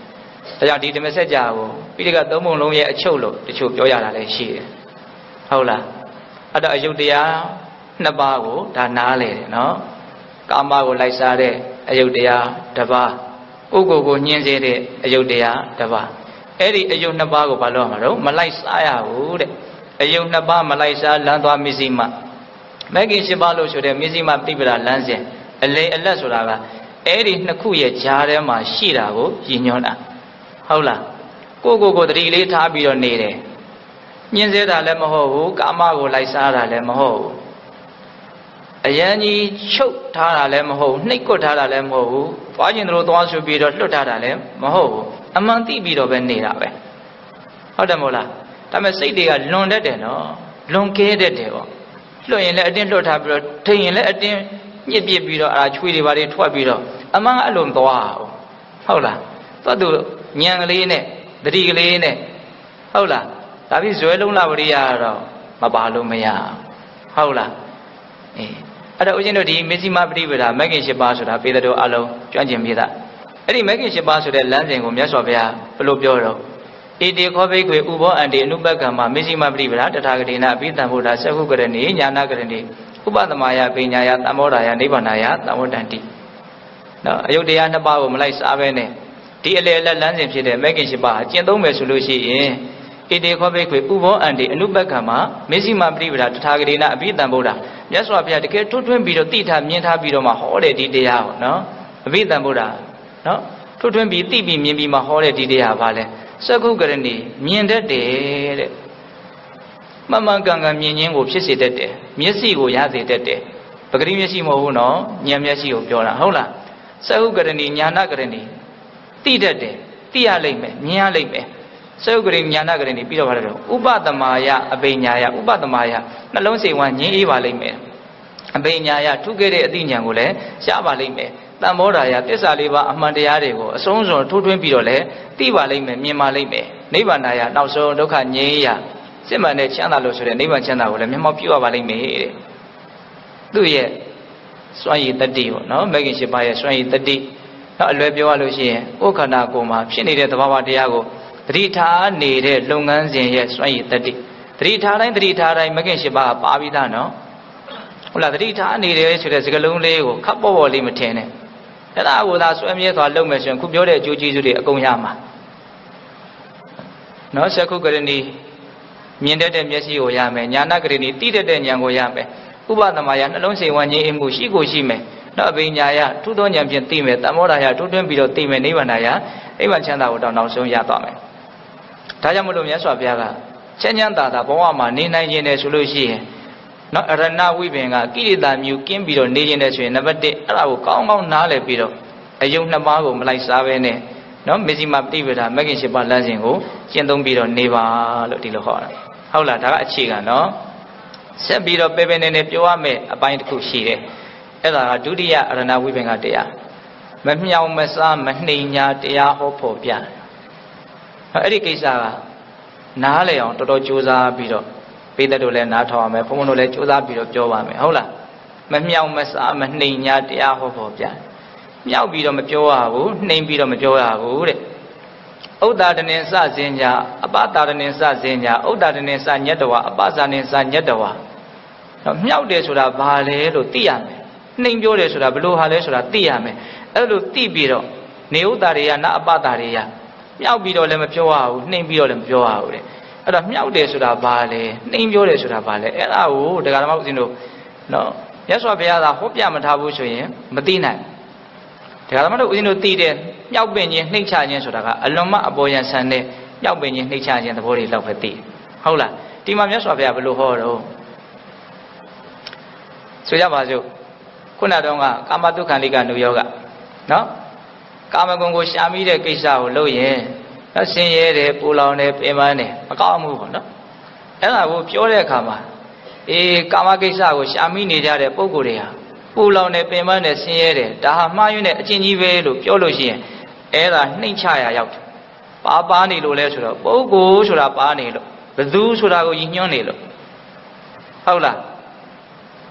ဒါကြောင့်ဒီဓမ္မစကြာကိုပိဋကသုံးပုံလုံးရဲ့အချုပ်လို့တချို့ပြောရတာလည်းရှိတယ်ဟုတ်လားအဲ့တော့အယုတ်တရားနှစ်ပါးကိုဒါနားလေတယ်နော်ကာမကိုလိုက်စားတဲ့အယုတ်တရားတစ်ပါးပုဂ္ဂိုလ်ကိုညှင်းစေတဲ့အယုတ်တရားတစ်ပါးအဲ့ဒီအယုတ်နှစ်ပါးကိုဘာလို့ရမှာတော့မလိုက်စားရဘူးတဲ့အယုတ်နှစ်ပါးမလိုက်စားလမ်းသွားမစ္စည်းမမဂ္ဂင်၈ပါးလို့ဆိုတဲ့မစ္စည်းမပြိပဒလမ်းစဉ်အလေအလတ်ဆိုတာကအဲ့ဒီနှစ်ခုရဲ့ကြားထဲမှာရှိတာကိုရည်ညွှန်းတာဟုတ်လားကိုကိုကိုတတိလေးထားပြီးတော့နေတယ်ညှင်းစေတာလည်းမဟုတ်ဘူးကာမကိုလိုက်စားတာလည်းမဟုတ်ဘူးအယံကြီးချုပ်ထားတာလည်းမဟုတ်ဘူးနှိပ်ကွက်ထားတာလည်းမဟုတ်ဘူးသွားခြင်းတို့သွားဆိုပြီးတော့လွတ်ထားတာလည်းမဟုတ်ဘူးအမှန်သိပြီးတော့ပဲနေတာပဲဟုတ်တယ်မို့လားဒါပေမဲ့စိတ်တွေကလွန်တတ်တယ်နော်လွန်ကဲတတ်တယ်ပေါ့လွတ်ရင်လည်းအတင်းလွတ်ထားပြီးတော့ထိန်ရင်လည်းအတင်းညစ်ပြစ်ပြီးတော့အာချွေတွေဘာတွေထွက်ပြီးတော့အမှန်အဲ့လိုမသွားဘူးဟုတ်လားသွားသူညံကလေးနဲ့တတိကလေးနဲ့ဟုတ်လားဒါပြီးဇွဲလုံးလာပရိယာတော့မပါလို့မရဟုတ်လားအေးအဲ့တော့ဦးဇင်းတို့ဒီမစ္စည်းမပရိပဒါမဂ္ဂင်၈ပါးဆိုတာပေတတော်အလုံးကျွမ်းကျင်ပြတာအဲ့ဒီမဂ္ဂင်၈ပါးဆိုတဲ့လမ်းစဉ်ကိုမြတ်စွာဘုရားဘယ်လိုပြောတော့ဣတိခောဘိကွေဥဘောအန္တိအနုပက္ခမမစ္စည်းမပရိပဒါတထာဂတိနာအဘိဓမ္ဗုဒ္ဓသက္ခုကရဏီညာနာကရဏီဥပသမယပညာယသမောဓာယနိဗ္ဗာနယသဝတ္တန္တိနော်အယုတ်တရားနှစ်ပါးကိုမလိုက်စားဘဲနဲ့ဒီအလေအလတ်လမ်းစဉ်ဖြစ်တဲ့မဂ္ဂင်၈ပါးကျင့်သုံးမယ်ဆိုလို့ရှိရင်ဣတိခောဘိကွေဥဘောအန္တိအနုပက္ခမမစ္စည်းမပရိပဒါတထာဂတိနာအဘိဓမ္ဗုဒ္ဓမြတ်စွာဘုရားတကယ်ထွတ်ထွင်းပြီးတော့သိထားမြင်ထားပြီးတော့မှဟောတဲ့ဒီတရားပေါ့နော်အဘိဓမ္ဗုဒ္ဓနော်ထွတ်ထွင်းပြီးသိပြီးမြင်ပြီးမှဟောတဲ့ဒီတရားပါလဲသက္ခုကရဏီမြင်တတ်တယ်တဲ့မမှန်ကန်ကန်မြင်ခြင်းကိုဖြစ်စေတတ်တယ်မျက်စိကိုရစေတတ်တယ်ပဂရိမျက်စိမဟုတ်ဘူးနော်ဉာဏ်မျက်စိကိုပြောတာဟုတ်လားသက္ခုကရဏီညာနာကရဏီသိတတ်တယ်သိရလိမ့်မယ်မြင်ရလိမ့်မယ်သက္ခုကရဏီညာနာကရဏီပြီးတော့ဘာလဲတော့ဥပသမယအပိညာယဥပသမယနှလုံးစိတ်ဝမ်းငြင်းအေးပါလိမ့်မယ်အပိညာယထုခဲ့တဲ့အသိဉာဏ်ကိုလည်းရပါလိမ့်မယ်တမ္မောဓာယသစ္စာလေးပါအမှန်တရားတွေကိုအဆုံးစွန်ထိုးထွင်းပြီးတော့လည်းသိပါလိမ့်မယ်မြင်ပါလိမ့်မယ်နိဗ္ဗာန်ယနောက်ဆုံးဒုက္ခငြိမ်းရာစစ်မှန်တဲ့ချမ်းသာလို့ဆိုတဲ့နိဗ္ဗာန်ချမ်းသာကိုလည်းမျက်မှောက်ပြုရပါလိမ့်မယ်တဲ့သူ့ရဲ့စွမ်းရည်တတိပေါ့နော်မဂ္ဂင်၈ပါးရဲ့စွမ်းရည်တတိနောက်အလွယ်ပြောရလို့ရှိရင်ဥက္ခဏကိုယ်မှာဖြစ်နေတဲ့သဘာဝတရားကိုသတိထားနေတဲ့လုပ်ငန်းစဉ်ရဲ့စွမ်းရည်တတိသတိထားတိုင်းသတိထားတိုင်းမဂ္ဂင်၈ပါးပါပြီးသားနော်ဟုတ်လားသတိထားနေတယ်ဆိုတဲ့စကားလုံးလေးကိုခပ်ပေါ်ပေါ်လေးမထင်နဲ့အဲ့ဒါကိုသာဆွဲမြဲစွာလုပ်မယ်ဆိုရင်ခုပြောတဲ့အကျိုးကျေးဇူးတွေအကုန်ရမှာနော်သက္ခုကရဏီမြင်တတ်တဲ့မျက်စိကိုရမယ်ညာနာကရဏီသိတတ်တဲ့ဉာဏ်ကိုရမယ်ဥပသမယနှလုံးစိတ်ဝမ်းငြိမ်းမှုရှိကိုရှိမယ်နော်အဘိညာယထူးသောဉာဏ်ဖြင့်သိမယ်တမ္မောဓာယထူးထွင်းပြီးတော့သိမယ်နိဗ္ဗာန်ယနိဗ္ဗာန်ချမ်းသာကိုတော့နောက်ဆုံးရသွားမယ်ဒါကြောင့်မလို့မြတ်စွာဘုရားကချမ်းချမ်းသာသာဘဝမှာနေနိုင်ခြင်းနဲ့ဆိုလို့ရှိရင်နော်အရဏဝိပင်ကကိရိတာမြူကင်းပြီးတော့နေခြင်းနဲ့ဆိုရင်နံပါတ်တစ်အဲ့ဒါကိုကောင်းကောင်းနားလည်ပြီးတော့အယုံနှစ်ပါးကိုမလိုက်စားဘဲနဲ့နော်မစ္စည်းမပရိပဒါမဂ္ဂင်၈ပါးလမ်းစဉ်ကိုကျင့်သုံးပြီးတော့နေပါလို့ဒီလိုဟောတာဟုတ်လားဒါကအခြေခံနော်ဆက်ပြီးတော့ပေပေနေနေပြောရမယ်အပိုင်းတစ်ခုရှိတယ်အဲ့ဒါကဒုတိယအရဏဝိပင်ကတရားမမြောင်မစားမနှိမ်ညာတရားဟောဖို့ပြတယ်အဲ့ဒီကိစ္စကနားလေအောင်တော်တော်ကြိုးစားပြီးတော့ပိသက်တို့လည်းနားထောင်ရမယ်ဘုန်းဘုန်းတို့လည်းကြိုးစားပြီးတော့ပြောပါမယ်ဟုတ်လားမမြောင်မစားမနှိမ်ညာတရားဟောဖို့ပြတယ်မြောက်ပြီးတော့မပြောရဘူးနှိမ်ပြီးတော့မပြောရဘူးတဲ့ဥဒ္ဒါတနေစစင်ညာအပတာတနေစစင်ညာဥဒ္ဒါတနေစညတ္တဝအပဇာနေစညတ္တဝတော့မြောက်တယ်ဆိုတာဘာလဲလို့သိရမယ်နှိမ်ပြောတယ်ဆိုတာဘလို့ဟာလဲဆိုတာသိရမယ်အဲ့လိုသိပြီးတော့နေဥဒ္ဒါတွေကနအပတာတွေကမြောက်ပြီးတော့လည်းမပြောရဘူးနှိမ်ပြီးတော့လည်းမပြောရဘူးတဲ့အဲ့တော့မြောက်တယ်ဆိုတာဘာလဲနှိမ်ပြောတယ်ဆိုတာဘာလဲအဲ့ဒါကိုဒကာဓမ္မဦးဇင်းတို့နော်မြတ်စွာဘုရားသာဟောပြမထားဘူးဆိုရင်မသိနိုင်ဒကာဓမ္မတို့ဦးဇင်းတို့သိတဲ့မြောက်ပင်ချင်းနှိမ့်ချခြင်းဆိုတာကအလွန်မှအပေါ်ယံဆန်တဲ့မြောက်ပင်ချင်းနှိမ့်ချခြင်းသဘောတွေလောက်ပဲသိဟုတ်လားဒီမှာမြတ်စွာဘုရားဘယ်လိုဟောတော့ဆိုကြပါစို့ခုနတုန်းကကာမတုခံလိကနုယောဂနော်ကာမဂုဏ်ကိုရှာမိတဲ့ကိစ္စကိုလုပ်ရင်နော်ဆင်းရဲတယ်ပူလောင်တယ်ပင်ပန်းတယ်မကောင်းဘူးပေါ့နော်အဲ့ဒါကိုပြောတဲ့အခါမှာအေးကာမကိစ္စကိုရှာမိနေကြတဲ့ပုံကိုယ်တွေဟာပူလောင်တယ်ပင်ပန်းတယ်ဆင်းရဲတယ်ဒါဟာမှားယွင်းတဲ့အကျင့်ကြီးပဲလို့ပြောလို့ရှိရင်အဲ့ဒါနှိမ့်ချရာရောက်တယ်ပါပါနေလို့လဲဆိုတော့ပုဂ္ဂိုလ်ဆိုတာပါနေလို့ဘယ်သူဆိုတာကိုယဉ်ညွှန်းနေလို့ဟုတ်လား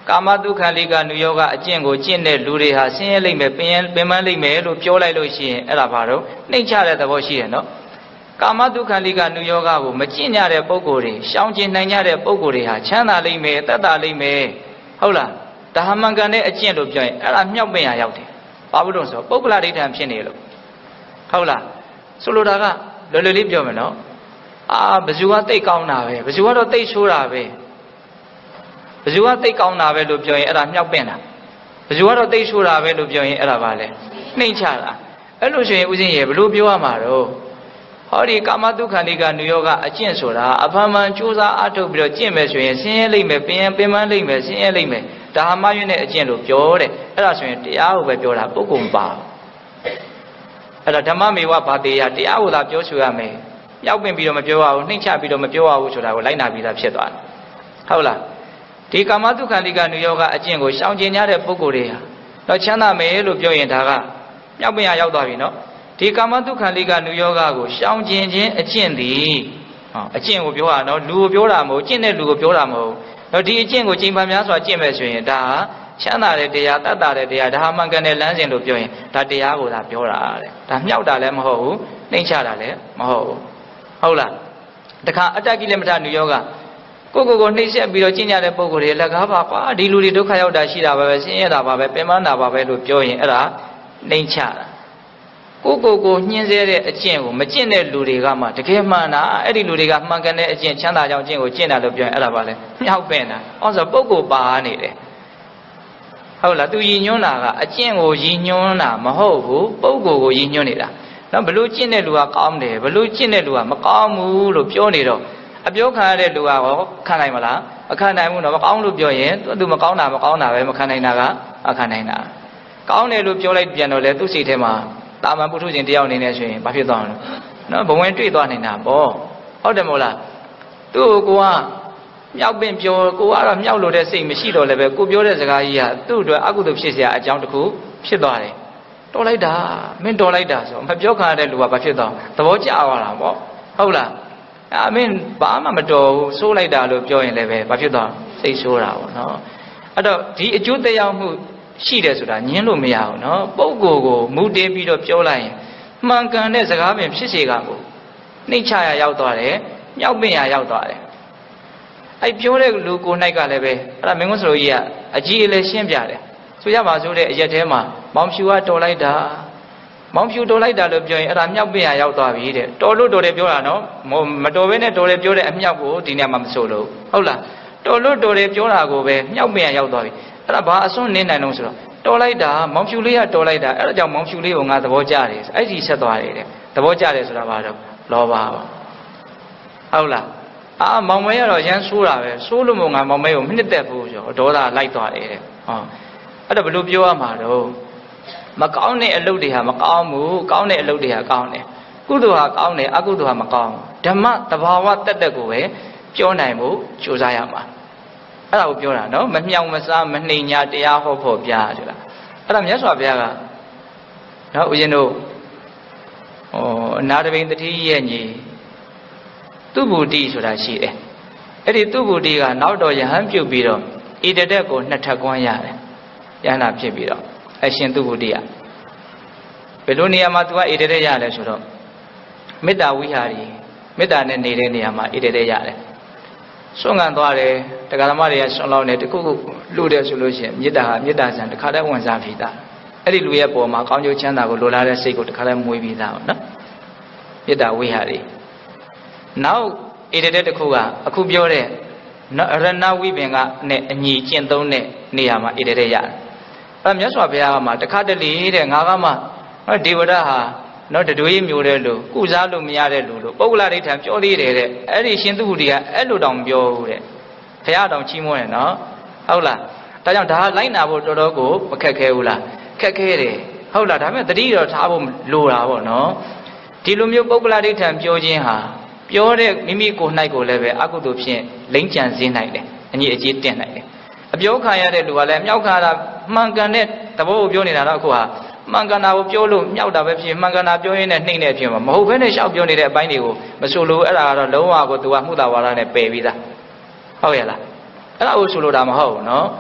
ကာမတုခန္တိကနုယောဂအကျင့်ကိုကျင့်တဲ့လူတွေဟာဆင်းရဲလိမ့်မယ်ပင်ပင်ပန်းလိမ့်မယ်လို့ပြောလိုက်လို့ရှိရင်အဲ့ဒါဘာလို့နှိမ့်ချတဲ့သဘောရှိတယ်နော်ကာမတုခန္တိကနုယောဂကိုမကျင့်ကြတဲ့ပုဂ္ဂိုလ်တွေရှောင်ကျဉ်နိုင်ကြတဲ့ပုဂ္ဂိုလ်တွေဟာချမ်းသာလိမ့်မယ်သက်သာလိမ့်မယ်ဟုတ်လားဒါမှန်ကန်တဲ့အကျင့်လို့ပြောရင်အဲ့ဒါမြောက်ပင်ရရောက်တယ်ဘာလို့လဲဆိုတော့ပုဂ္ဂလဒိဋ္ဌံဖြစ်နေလို့ဟုတ်လားဆိုလိုတာကလွယ်လွယ်လေးပြောမယ်နော်အာဘယ်သူကတိတ်ကောင်းတာပဲဘယ်သူကတော့တိတ်ဆိုးတာပဲဘယ်သူကတိတ်ကောင်းတာပဲလို့ပြောရင်အဲ့ဒါမြောက်ပင်တာဘယ်သူကတော့တိတ်ဆိုးတာပဲလို့ပြောရင်အဲ့ဒါပါလေနှိမ့်ချတာအဲ့လိုဆိုရင်ဥစဉ်ရေဘယ်လိုပြောရမှာတော့ဟောဒီကာမတုခန္တိကနုယောဂအကျင့်ဆိုတာအဖန်ဖန်ကြိုးစားအားထုတ်ပြီးတော့ကျင့်မယ်ဆိုရင်ဆင်းရဲလိမ့်မယ်ပင်ပင်ပန်းလိမ့်မယ်ဆင်းရဲလိမ့်မယ်ဒါမှမရွေးတဲ့အကျင့်လို့ပြောတဲ့အဲ့ဒါဆိုရင်တရားကိုပဲပြောတာပုဂ္ဂိုလ်မပါအဲ့ဒါဓမ္မမေဝဘာတေယတရားကိုသာပြောဆိုရမယ်ရောက်ပင်ပြီးတော့မပြောရဘူးနှိမ့်ချပြီးတော့မပြောရဘူးဆိုတာကိုလိုက်နာပြီးသားဖြစ်သွားတယ်ဟုတ်လားဒီကာမတုခန္တိကနုယောဂအကျင့်ကိုရှောင်ကျဉ်ကြတဲ့ပုဂ္ဂိုလ်တွေဟာတော့ချမ်းသာမယ်လို့ပြောရင်ဒါကမြောက်ပင်ရရောက်သွားပြီနော်ဒီကာမတုခန္တိကနုယောဂကိုရှောင်ကျဉ်ခြင်းအကျင့်သည်ဟောအကျင့်ကိုပြောတာနော်လူကိုပြောတာမဟုတ်ကျင့်တဲ့လူကိုပြောတာမဟုတ်တော့ဒီအကျင့်ကိုချိန်ပန်များစွာကျင့်မယ်ဆိုရင်ဒါချမ်းသာတဲ့တရားတတ်တာတဲ့တရားဒါဟာမှန်ကန်တဲ့လမ်းစဉ်လို့ပြောရင်ဒါတရားကိုသာပြောတာတဲ့ဒါမြောက်တာလည်းမဟုတ်ဘူးနှိမ့်ချတာလည်းမဟုတ်ဘူးဟုတ်လားတခါအတ္တကိလေသာနုယောဂကိုကိုကိုနှိမ့်ဆက်ပြီးတော့ကျင့်ကြတဲ့ပုံကိုယ်တွေလက်ကားပါကွာဒီလူတွေဒုက္ခရောက်တာရှိတာပါပဲဆင်းရဲတာပါပဲပင်ပန်းတာပါပဲလို့ပြောရင်အဲ့ဒါနှိမ့်ချတာကိုကိုကိုညှင်းဆဲတဲ့အကျင့်ကိုမကျင့်တဲ့လူတွေကမှတကယ်မှန်တာအဲ့ဒီလူတွေကမှန်ကန်တဲ့အကျင့်ချမ်းသာကြောင်းကျင့်ကိုကျင့်တာလို့ပြောရင်အဲ့ဒါပါလေမြောက်ပင်တာအော်ဆိုပုဂ္ဂိုလ်ပါနေတယ်ဟုတ်လားသူရည်ညွှန်းတာကအကျင့်ကိုရည်ညွှန်းတာမဟုတ်ဘူးပုဂ္ဂိုလ်ကိုရည်ညွှန်းနေတာနော်ဘလို့ကျင့်တဲ့လူကကောင်းတယ်ဘလို့ကျင့်တဲ့လူကမကောင်းဘူးလို့ပြောနေတော့အပြောခံရတဲ့လူကရောခံနိုင်မလားအခန့်နိုင်မှုတော့မကောင်းလို့ပြောရင်သူမကောင်းတာမကောင်းတာပဲမခံနိုင်တာကအခန့်နိုင်တာကောင်းတယ်လို့ပြောလိုက်ပြန်တော့လေသူ့စိတ်ထဲမှာတာမန်ပုထုဇဉ်တယောက်အနေနဲ့ဆိုရင်ဘာဖြစ်သွားလဲနော်ဘဝင်တွေ့သွားနေတာပေါ့ဟုတ်တယ်မဟုတ်လားသူ့ကိုကမြောက်ပင်ပြောကိုကတော့မြောက်လို့တဲ့စိတ်မရှိတော့လည်းပဲကိုပြောတဲ့စကားကြီးကသူ့အတွက်အကုသိုလ်ဖြစ်เสียအကြောင်းတစ်ခုဖြစ်သွားတယ်တော်လိုက်တာမင်းတော်လိုက်တာဆိုမပြောခံရတဲ့လူကဘာဖြစ်သွားသဘောကျသွားတာပေါ့ဟုတ်လားအမင်းဘာမှမတော်ဘူးဆိုးလိုက်တာလို့ပြောရင်လည်းပဲဘာဖြစ်သွားစိတ်ဆိုးတာပေါ့နော်အဲ့တော့ဒီအကျိုးတရားမှုရှိတယ်ဆိုတာညင်းလို့မရဘူးနော်ပုဂ္ဂိုလ်ကိုမူတည်ပြီးတော့ပြောလိုက်ရင်မှန်ကန်တဲ့စကားပင်ဖြစ်စေကကိုနှိမ့်ချရရောက်သွားတယ်မြောက်ပင်ရရောက်သွားတယ်အဲ့ပြောတဲ့လူကို၌ကလည်းပဲအဲ့ဒါမင်းကုန်းစလိုကြီးကအကြီးအလေးရှင်းပြတယ်ဆိုရပါစို့တဲ့အရက်ထဲမှာမောင်ဖြူကတော်လိုက်တာမောင်ဖြူတော်လိုက်တာလို့ပြောရင်အဲ့ဒါမြောက်ပင်ရရောက်သွားပြီတဲ့တော်လို့တော်တယ်ပြောတာနော်မတော်ဘဲနဲ့တော်တယ်ပြောတဲ့အမြောက်ကိုဒီနေ့မှမဆိုလို့ဟုတ်လားတော်လို့တော်တယ်ပြောတာကိုပဲမြောက်ပင်ရရောက်သွားပြီအဲ့ဒါဘာအစွန်းနင်းနိုင်လို့ဆိုတော့တော်လိုက်တာမောင်ဖြူလေးကတော်လိုက်တာအဲ့ဒါကြောင့်မောင်ဖြူလေးကိုငါသဘောကျတယ်အဲ့ဒီဆက်သွားတယ်တဲ့သဘောကျတယ်ဆိုတာဘာတော့လောဘပါဟုတ်လားအာမောင်မဲရတော့ရမ်းဆိုးတာပဲဆိုးလို့မို့ငါမောင်မဲကိုမနှစ်သက်ဘူးဆိုတော့ဒေါသလိုက်သွားတယ်တဲ့ဟောအဲ့တော့ဘယ်လိုပြောရမှာတော့မကောင်းတဲ့အလုပ်တွေဟာမကောင်းဘူးကောင်းတဲ့အလုပ်တွေဟာကောင်းတယ်ကုသိုလ်ဟာကောင်းတယ်အကုသိုလ်ဟာမကောင်းဘူးဓမ္မတဘာဝတက်တက်ကိုပဲပြောနိုင်ဖို့ကြိုးစားရမှာအဲ့ဒါကိုပြောတာနော်မမြောင်မစားမနှိမ်ညာတရားဟောဖို့ပြဆိုတာအဲ့ဒါမြတ်စွာဘုရားကနော်ဦးဇင်းတို့ဟောအနာတပိန်တတိရဲ့ညီသူဗုဒ္ဓိဆိုတာရှိတယ်အဲ့ဒီသူဗုဒ္ဓိကနောက်တော့ယဟန်ပြုတ်ပြီးတော့ဣတတက်ကိုနှစ်ထပ်ကွမ်းရတယ်ယဟနာဖြစ်ပြီးတော့အရှင်သူဗုဒ္ဓိကဘယ်လိုနေရာမှာသူကဣတတက်ရလဲဆိုတော့မေတ္တာဝိဟာရီမေတ္တာနဲ့နေတဲ့နေရာမှာဣတတက်ရတယ်ဆွမ်းခံသွားတယ်တရားဓမ္မတွေကဆွမ်းလောင်းတယ်တခုခုလှုပ်တယ်ဆိုလို့ရှိရင်မေတ္တာဟာမေတ္တာဆံတစ်ခါတည်းဝင်စားပြီးသားအဲ့ဒီလူရဲ့ပုံမှာကောင်းကျိုးချမ်းသာကိုလိုလားတဲ့စိတ်ကိုတစ်ခါတည်းမွေးပြီးသားပေါ့နော်မေတ္တာဝိဟာရီနောက်ဣတတက်တစ်ခုကအခုပြောတဲ့ရဏဝိပင်ကနဲ့အညီကျင့်သုံးတဲ့နေရာမှာဣတတက်ရတယ်အဲ့မြတ်စွာဘုရားကမှတစ်ခါတလေတဲ့ငါကမှဒေဝရဟာနော်တတွေးမျိုးတဲ့လူကုစားလို့မရတဲ့လူလို့ပုဂ္ဂလဒိဋ္ဌံပြောသေးတယ်တဲ့အဲ့ဒီရှင်သူဟုတီကအဲ့လိုတောင်ပြောဘူးတဲ့ဘုရားတောင်ချီးမွမ်းတယ်နော်ဟုတ်လားဒါကြောင့်ဒါလိုက်နာဖို့တော်တော်ကိုမခက်ခဲဘူးလားခက်ခဲတယ်ဟုတ်လားဒါပေမဲ့တတိတော်ထားဖို့လိုတာပေါ့နော်ဒီလိုမျိုးပုဂ္ဂလဒိဋ္ဌံပြောခြင်းဟာပြောတဲ့မိမိကိုယ်၌ကိုလည်းပဲအကုသိုလ်ဖြင့်လိမ့်ကြံစေနိုင်တယ်အညီအကျေးတင်နိုင်တယ်အပြောခံရတဲ့လူကလည်းမြောက်ခါတာမှန်ကန်တဲ့သဘောကိုပြောနေတာတော့အခုဟာမှန်ကန်တာကိုပြောလို့မြောက်တာပဲဖြစ်မှန်ကန်တာပြောရင်းနဲ့နှိမ့်နေဖြစ်မှာမဟုတ်ဘဲနဲ့ရှောက်ပြောနေတဲ့အပိုင်းတွေကိုမဆိုလို့အဲ့ဒါကတော့လုံးဝကိုသူကမှုတာဝါဒနဲ့ပယ်ပြီးသားဟုတ်ရဲ့လားအဲ့ဒါကိုဆိုလိုတာမဟုတ်ဘူးနော်ဟ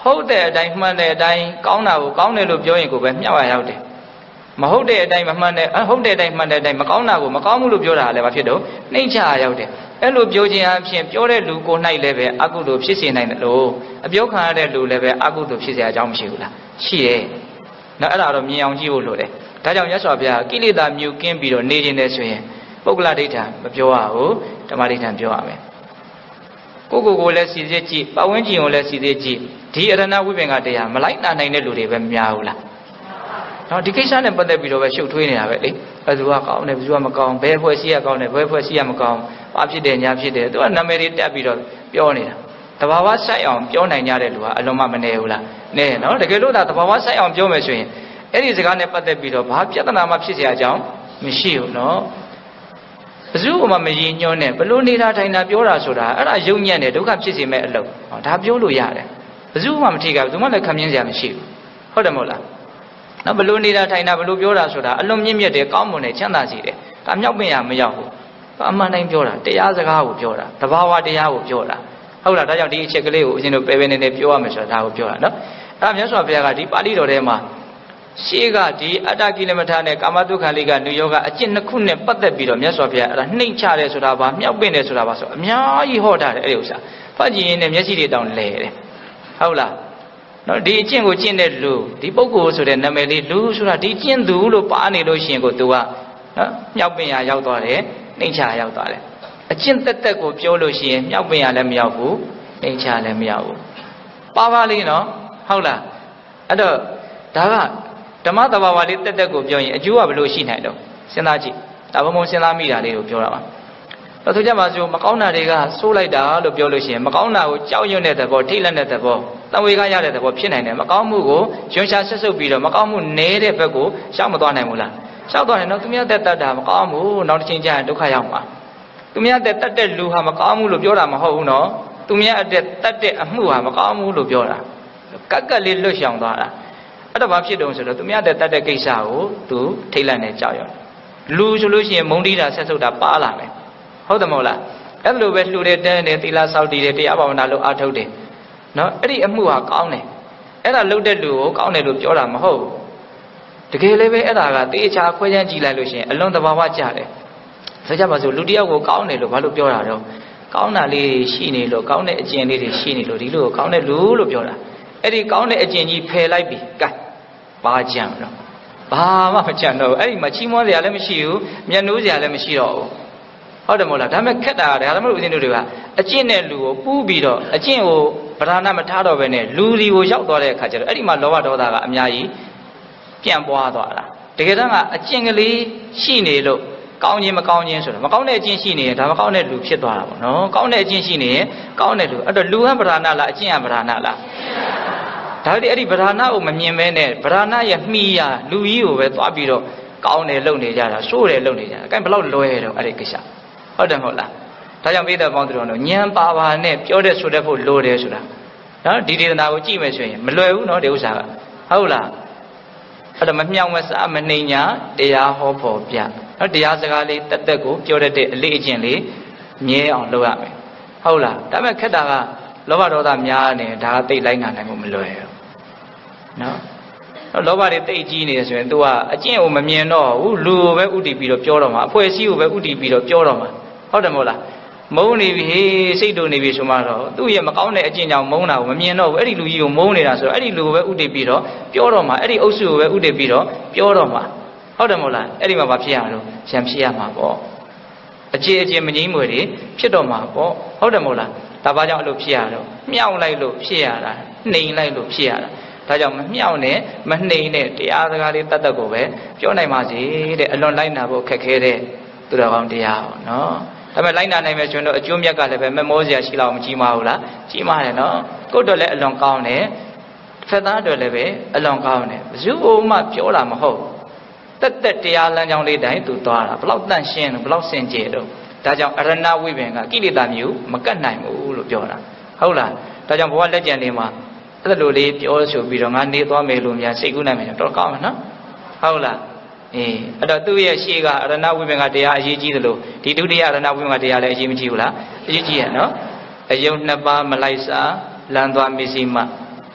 ဟုတ်တဲ့အတိုင်းမှန်တဲ့အတိုင်းကောင်းတာကိုကောင်းတယ်လို့ပြောရင်ကိုပဲမြောက်ရရောက်တယ်မဟုတ်တဲ့အတိုင်းမမှန်တဲ့ဟုတ်တဲ့အတိုင်းမှန်တဲ့အတိုင်းမကောင်းတာကိုမကောင်းဘူးလို့ပြောတာလည်းဘာဖြစ်တော့နှိမ့်ချရရောက်တယ်အဲ့လိုပြောခြင်းအဖြစ်ပြောတဲ့လူကို၌လည်းပဲအကုသိုလ်ဖြစ်စေနိုင်တယ်လို့အပြောခံရတဲ့လူလည်းပဲအကုသိုလ်ဖြစ်စေအကြောင်းမရှိဘူးလားရှိတယ်နော်အဲ့ဒါတော့မြင်အောင်ကြည့်ဖို့လိုတယ်ဒါကြောင့်မြတ်စွာဘုရားကိလေသာမြုပ်ကင်းပြီးတော့နေခြင်းနဲ့ဆိုရင်ပုဂ္ဂလဒိဋ္ဌာမပြောရဘူးဓမ္မဒိဋ္ဌာပြောရမယ်ကိုကိုကိုလည်းစီစစ်ကြည့်ပတ်ဝန်းကျင်ကိုလည်းစီစစ်ကြည့်ဒီအရဏဝိပင်္ဂတရားမလိုက်နာနိုင်တဲ့လူတွေပဲများဘူးလားနော်ဒီကိစ္စနဲ့ပတ်သက်ပြီးတော့ပဲရှုပ်ထွေးနေတာပဲလေဘယ်သူကကောင်းတယ်ဘယ်သူကမကောင်းဘယ်ဖွဲ့စည်းကကောင်းတယ်ဘယ်ဖွဲ့စည်းကမကောင်းဘာဖြစ်တယ်ညာဖြစ်တယ်သူကနာမည်တွေတက်ပြီးတော့ပြောနေတာတဘာဝဆိုင်အောင်ပြောနိုင်ကြတဲ့လူကအလုံးမမနေဘူးလားနဲနော်တကယ်လို့ဒါတဘာဝဆိုင်အောင်ပြောမယ်ဆိုရင်အဲ့ဒီစကားနဲ့ပတ်သက်ပြီးတော့ဘာပြဿနာမှဖြစ်เสียအကြောင်းမရှိဘူးနော်ဘယ်သူမှမရည်ညွှန်းနဲ့ဘလို့နေတာထိုင်တာပြောတာဆိုတာအဲ့ဒါယုံညံ့တယ်ဒုက္ခဖြစ်စေမဲ့အလုပ်ဟောဒါပြောလို့ရတယ်ဘယ်သူမှမထိခိုက်ဘူးသူမှလည်းခံမြင်စရာမရှိဘူးဟုတ်တယ်မဟုတ်လားနော်ဘလို့နေတာထိုင်တာဘလို့ပြောတာဆိုတာအလွန်မြင့်မြတ်တယ်ကောင်းမွန်တယ်ချမ်းသာစေတယ်ဒါမြောက်ပင်ရမရောက်ဘူးအမှန်တိုင်းပြောတာတရားစကားကိုပြောတာတဘာဝတရားကိုပြောတာဟုတ်လားဒါကြောင့်ဒီအချက်ကလေးကိုအရှင်တို့ပဲပဲနေနေပြောရမယ်ဆိုတာဒါကိုပြောတာနော်အဲ့ဒါမြတ်စွာဘုရားကဒီပါဠိတော်ထဲမှာရှေးကဒီအတ္တကိလမထာနဲ့ကာမတုခန္လိကနုယောဂအကျင့်နှစ်ခုနဲ့ပတ်သက်ပြီးတော့မြတ်စွာဘုရားအဲ့ဒါနှိမ့်ချတယ်ဆိုတာပါမြောက်ပင်တယ်ဆိုတာပါဆိုအများကြီးဟောထားတယ်အဲ့ဒီဥစ္စာဖတ်ကြည့်ရင်လည်းမျက်စိတွေတောင်လဲတယ်ဟုတ်လားနော်ဒီအကျင့်ကိုကျင့်တဲ့လူဒီပုဂ္ဂိုလ်ဆိုတဲ့နာမည်လေးလူဆိုတာဒီကျင့်သူလို့ပါနေလို့ရှိရင်ကိုသူကနော်မြောက်ပင်ရရောက်သွားတယ်နှိမ့်ချရောက်သွားတယ်အကျင့်တက်တက်ကိုပြောလို့ရှိရင်မြောက်ပင်ရလည်းမရောက်ဘူးနှိမ့်ချလည်းမရောက်ဘူးပါပါလေးနော်ဟုတ်လားအဲ့တော့ဒါကဓမ္မတဘာဝလေးတက်တက်ကိုပြောရင်အကျိုးကဘယ်လိုရှိနိုင်တော့စဉ်းစားကြည့်ဒါဘုံဘုံစဉ်းစားမိတာလေးကိုပြောတာပါတော့သူကြမှာဆိုမကောင်းတာတွေကစိုးလိုက်တာလို့ပြောလို့ရှိရင်မကောင်းတာကိုကြောက်ရွံ့တဲ့သဘောထိတ်လန့်တဲ့သဘောတန်ဝေကရတဲ့သဘောဖြစ်နိုင်တယ်မကောင်းမှုကိုရွှင်ရှားဆက်ဆုပ်ပြီးတော့မကောင်းမှုနေတဲ့ဘက်ကိုရှောက်မသွားနိုင်ဘူးလားရှောက်သွားတယ်နော်သူများတက်တတ်တာမကောင်းဘူးနောက်တစ်ချိန်ကျရင်ဒုက္ခရောက်မှာသူများတက်တတ်တဲ့လူဟာမကောင်းဘူးလို့ပြောတာမဟုတ်ဘူးနော်သူများအတက်တတ်တဲ့အမှုဟာမကောင်းဘူးလို့ပြောတာကက်ကက်လေးလွတ်ရှောင်သွားတာအဲ့တော့ဘာဖြစ်တုံးဆိုတော့သူများတဲ့တတ်တဲ့ကိစ္စကိုသူထိတ်လန့်နေကြောက်ရွံ့လူဆိုလို့ရှိရင်မုန်းတီးတာဆက်ဆုပ်တာပါလာမယ်ဟုတ်တယ်မဟုတ်လားအဲ့လိုပဲလှူတယ်တန်းတယ်သီလဆောက်တည်တယ်တရားဘာဝနာလုပ်အားထုတ်တယ်နော်အဲ့ဒီအမှုဟာကောင်းတယ်အဲ့ဒါလုပ်တဲ့လူကိုကောင်းတယ်လို့ပြောတာမဟုတ်ဘူးတကယ်လည်းပဲအဲ့ဒါကတေချာခွဲခြမ်းကြည့်လိုက်လို့ရှိရင်အလွန်တဘာဝကျတယ်ဆိုကြပါစို့လူတယောက်ကိုကောင်းတယ်လို့ဘာလို့ပြောတာတော့ကောင်းတာလေးရှိနေလို့ကောင်းတဲ့အကျင့်လေးတွေရှိနေလို့ဒီလိုကောင်းတဲ့လူလို့ပြောတာအဲ့ဒီကောင်းတဲ့အကျင့်ကြီးဖယ်လိုက်ပြီကဲဘာကြံတော့ဘာမှမကြံတော့အဲ့ဒီမှာချီးမွမ်းစရာလည်းမရှိဘူးမျက်နှိုးစရာလည်းမရှိတော့ဘူးဟုတ်တယ်မဟုတ်လားဒါပေမဲ့ခက်တာကဒါမှမဟုတ်ဦးဇင်းတို့တွေကအကျင့်နဲ့လူကိုပူးပြီးတော့အကျင့်ကိုဗราဏမထားတော့ပဲနဲ့လူဒီကိုရောက်သွားတဲ့အခါကျတော့အဲ့ဒီမှာလောဘဒေါသကအများကြီးပြန့်ပွားသွားတာတကယ်တော့ကအကျင့်ကလေးရှိနေလို့ကောင်းခြင်းမကောင်းခြင်းဆိုတော့မကောင်းတဲ့အကျင့်ရှိနေရင်ဒါမကောင်းတဲ့လူဖြစ်သွားတာပေါ့နော်ကောင်းတဲ့အကျင့်ရှိနေရင်ကောင်းတဲ့လူအဲ့တော့လူကဗราဏလားအကျင့်ကဗราဏလားဒါပေမဲ့အဲ့ဒီဗราဏကိုမမြင်မဲနဲ့ဗราဏရဲ့မှီရလူကြီးကိုပဲသွားပြီးတော့ကောင်းတယ်လုပ်နေကြတာစိုးတယ်လုပ်နေကြတာအဲဘယ်လောက်လွဲတော့အဲ့ဒီကိစ္စဟုတ်တယ်မဟုတ်လားဒါကြောင့်ပိဿပေါင်းသူတော်တို့ဉာဏ်ပါပါနဲ့ပြောတဲ့ဆိုတဲ့ဖို့လိုတယ်ဆိုတာနော်ဒီဒေသနာကိုကြည့်မယ်ဆိုရင်မလွယ်ဘူးနော်ဒီဥစ္စာကဟုတ်လားအဲ့တော့မမြောင်မစားမနှိမ်ညာတရားဟောဖို့ပြနော်တရားစကားလေးတက်တက်ကိုပြောတတ်တဲ့အလေးအကျင့်လေးမြဲအောင်လုပ်ရမယ်ဟုတ်လားဒါပေမဲ့ခက်တာကလောဘဒေါသများနေဒါကသိလိုက်နိုင်နိုင်မှုမလွယ်ဘူးနော်လောဘတွေတိတ်ကြီးနေတယ်ဆိုရင် तू ကအကျင့်ကိုမမြင်တော့ဘူးလူကိုပဲဥတည်ပြီးတော့ပြောတော့မှာအဖွဲ့အစည်းကိုပဲဥတည်ပြီးတော့ပြောတော့မှာဟုတ်တယ်မဟုတ်လားမုန်းနေပြီဟေးစိတ်တူနေပြီဆိုမှတော့သူ့ရဲ့မကောင်းတဲ့အကျင့်ကြောင့်မုန်းတာကိုမမြင်တော့ဘူးအဲ့ဒီလူကြီးကိုမုန်းနေတာဆိုတော့အဲ့ဒီလူကိုပဲဥတည်ပြီးတော့ပြောတော့မှာအဲ့ဒီအုပ်စုကိုပဲဥတည်ပြီးတော့ပြောတော့မှာဟုတ်တယ်မဟုတ်လားအဲ့ဒီမှာဘာဖြစ်ရတော့ရံဖြစ်ရမှာပေါ့အခြေအကျင့်မငြိမ်းမွေတွေဖြစ်တော့မှာပေါ့ဟုတ်တယ်မဟုတ်လားဒါဘာကြောင့်အဲ့လိုဖြစ်ရတော့မြောက်လိုက်လို့ဖြစ်ရတာနှိမ်လိုက်လို့ဖြစ်ရတာဒါကြောင့်မမြောက်နဲ့မနှိမ်နဲ့တရားစကားလေးတတ်တတ်ကိုပဲပြောနိုင်ပါစေတဲ့အလွန်လိုက်နာဖို့ခက်ခဲတဲ့သူတော်ကောင်းတရားပေါ့နော်ဒါပေမဲ့လိုက်နာနိုင်မယ်ဆိုရင်တော့အကျိုးမြတ်ကလည်းပဲမမောစရာရှိလောက်မကြီးမဟုတ်လားကြီးမားတယ်နော်ကိုယ့်အတွက်လည်းအလွန်ကောင်းတယ်ဖက်သားအတွက်လည်းပဲအလွန်ကောင်းတယ်ဘယ်သူမှပြောတာမဟုတ်တက်တက်တရားလမ်းကြောင်းလေးတိုင်းသူသွားတာဘလောက်တန့်ရှင်းဘလောက်စင်ကြယ်တော့ဒါကြောင့်အရဏဝိပင်ကကိလေသာမျိုးမကတ်နိုင်ဘူးလို့ပြောတာဟုတ်လားဒါကြောင့်ဘဝလက်ကျန်လေးမှာအဲ့လိုလေးပြောဆိုပြီးတော့ငါနေသွားမယ်လို့များစိတ်ကူးနိုင်မယ်တော့ကောင်းမယ်နော်ဟုတ်လားအေးအဲ့တော့သူ့ရဲ့ရှေ့ကအရဏဝိပင်ကတရားအရေးကြီးတယ်လို့ဒီဒုတိယအရဏဝိပင်ကတရားလည်းအရေးမကြီးဘူးလားအရေးကြီးရနော်အယုံနှစ်ပါးမလိုက်စားလမ်းသွားမစ္စည်းမဟ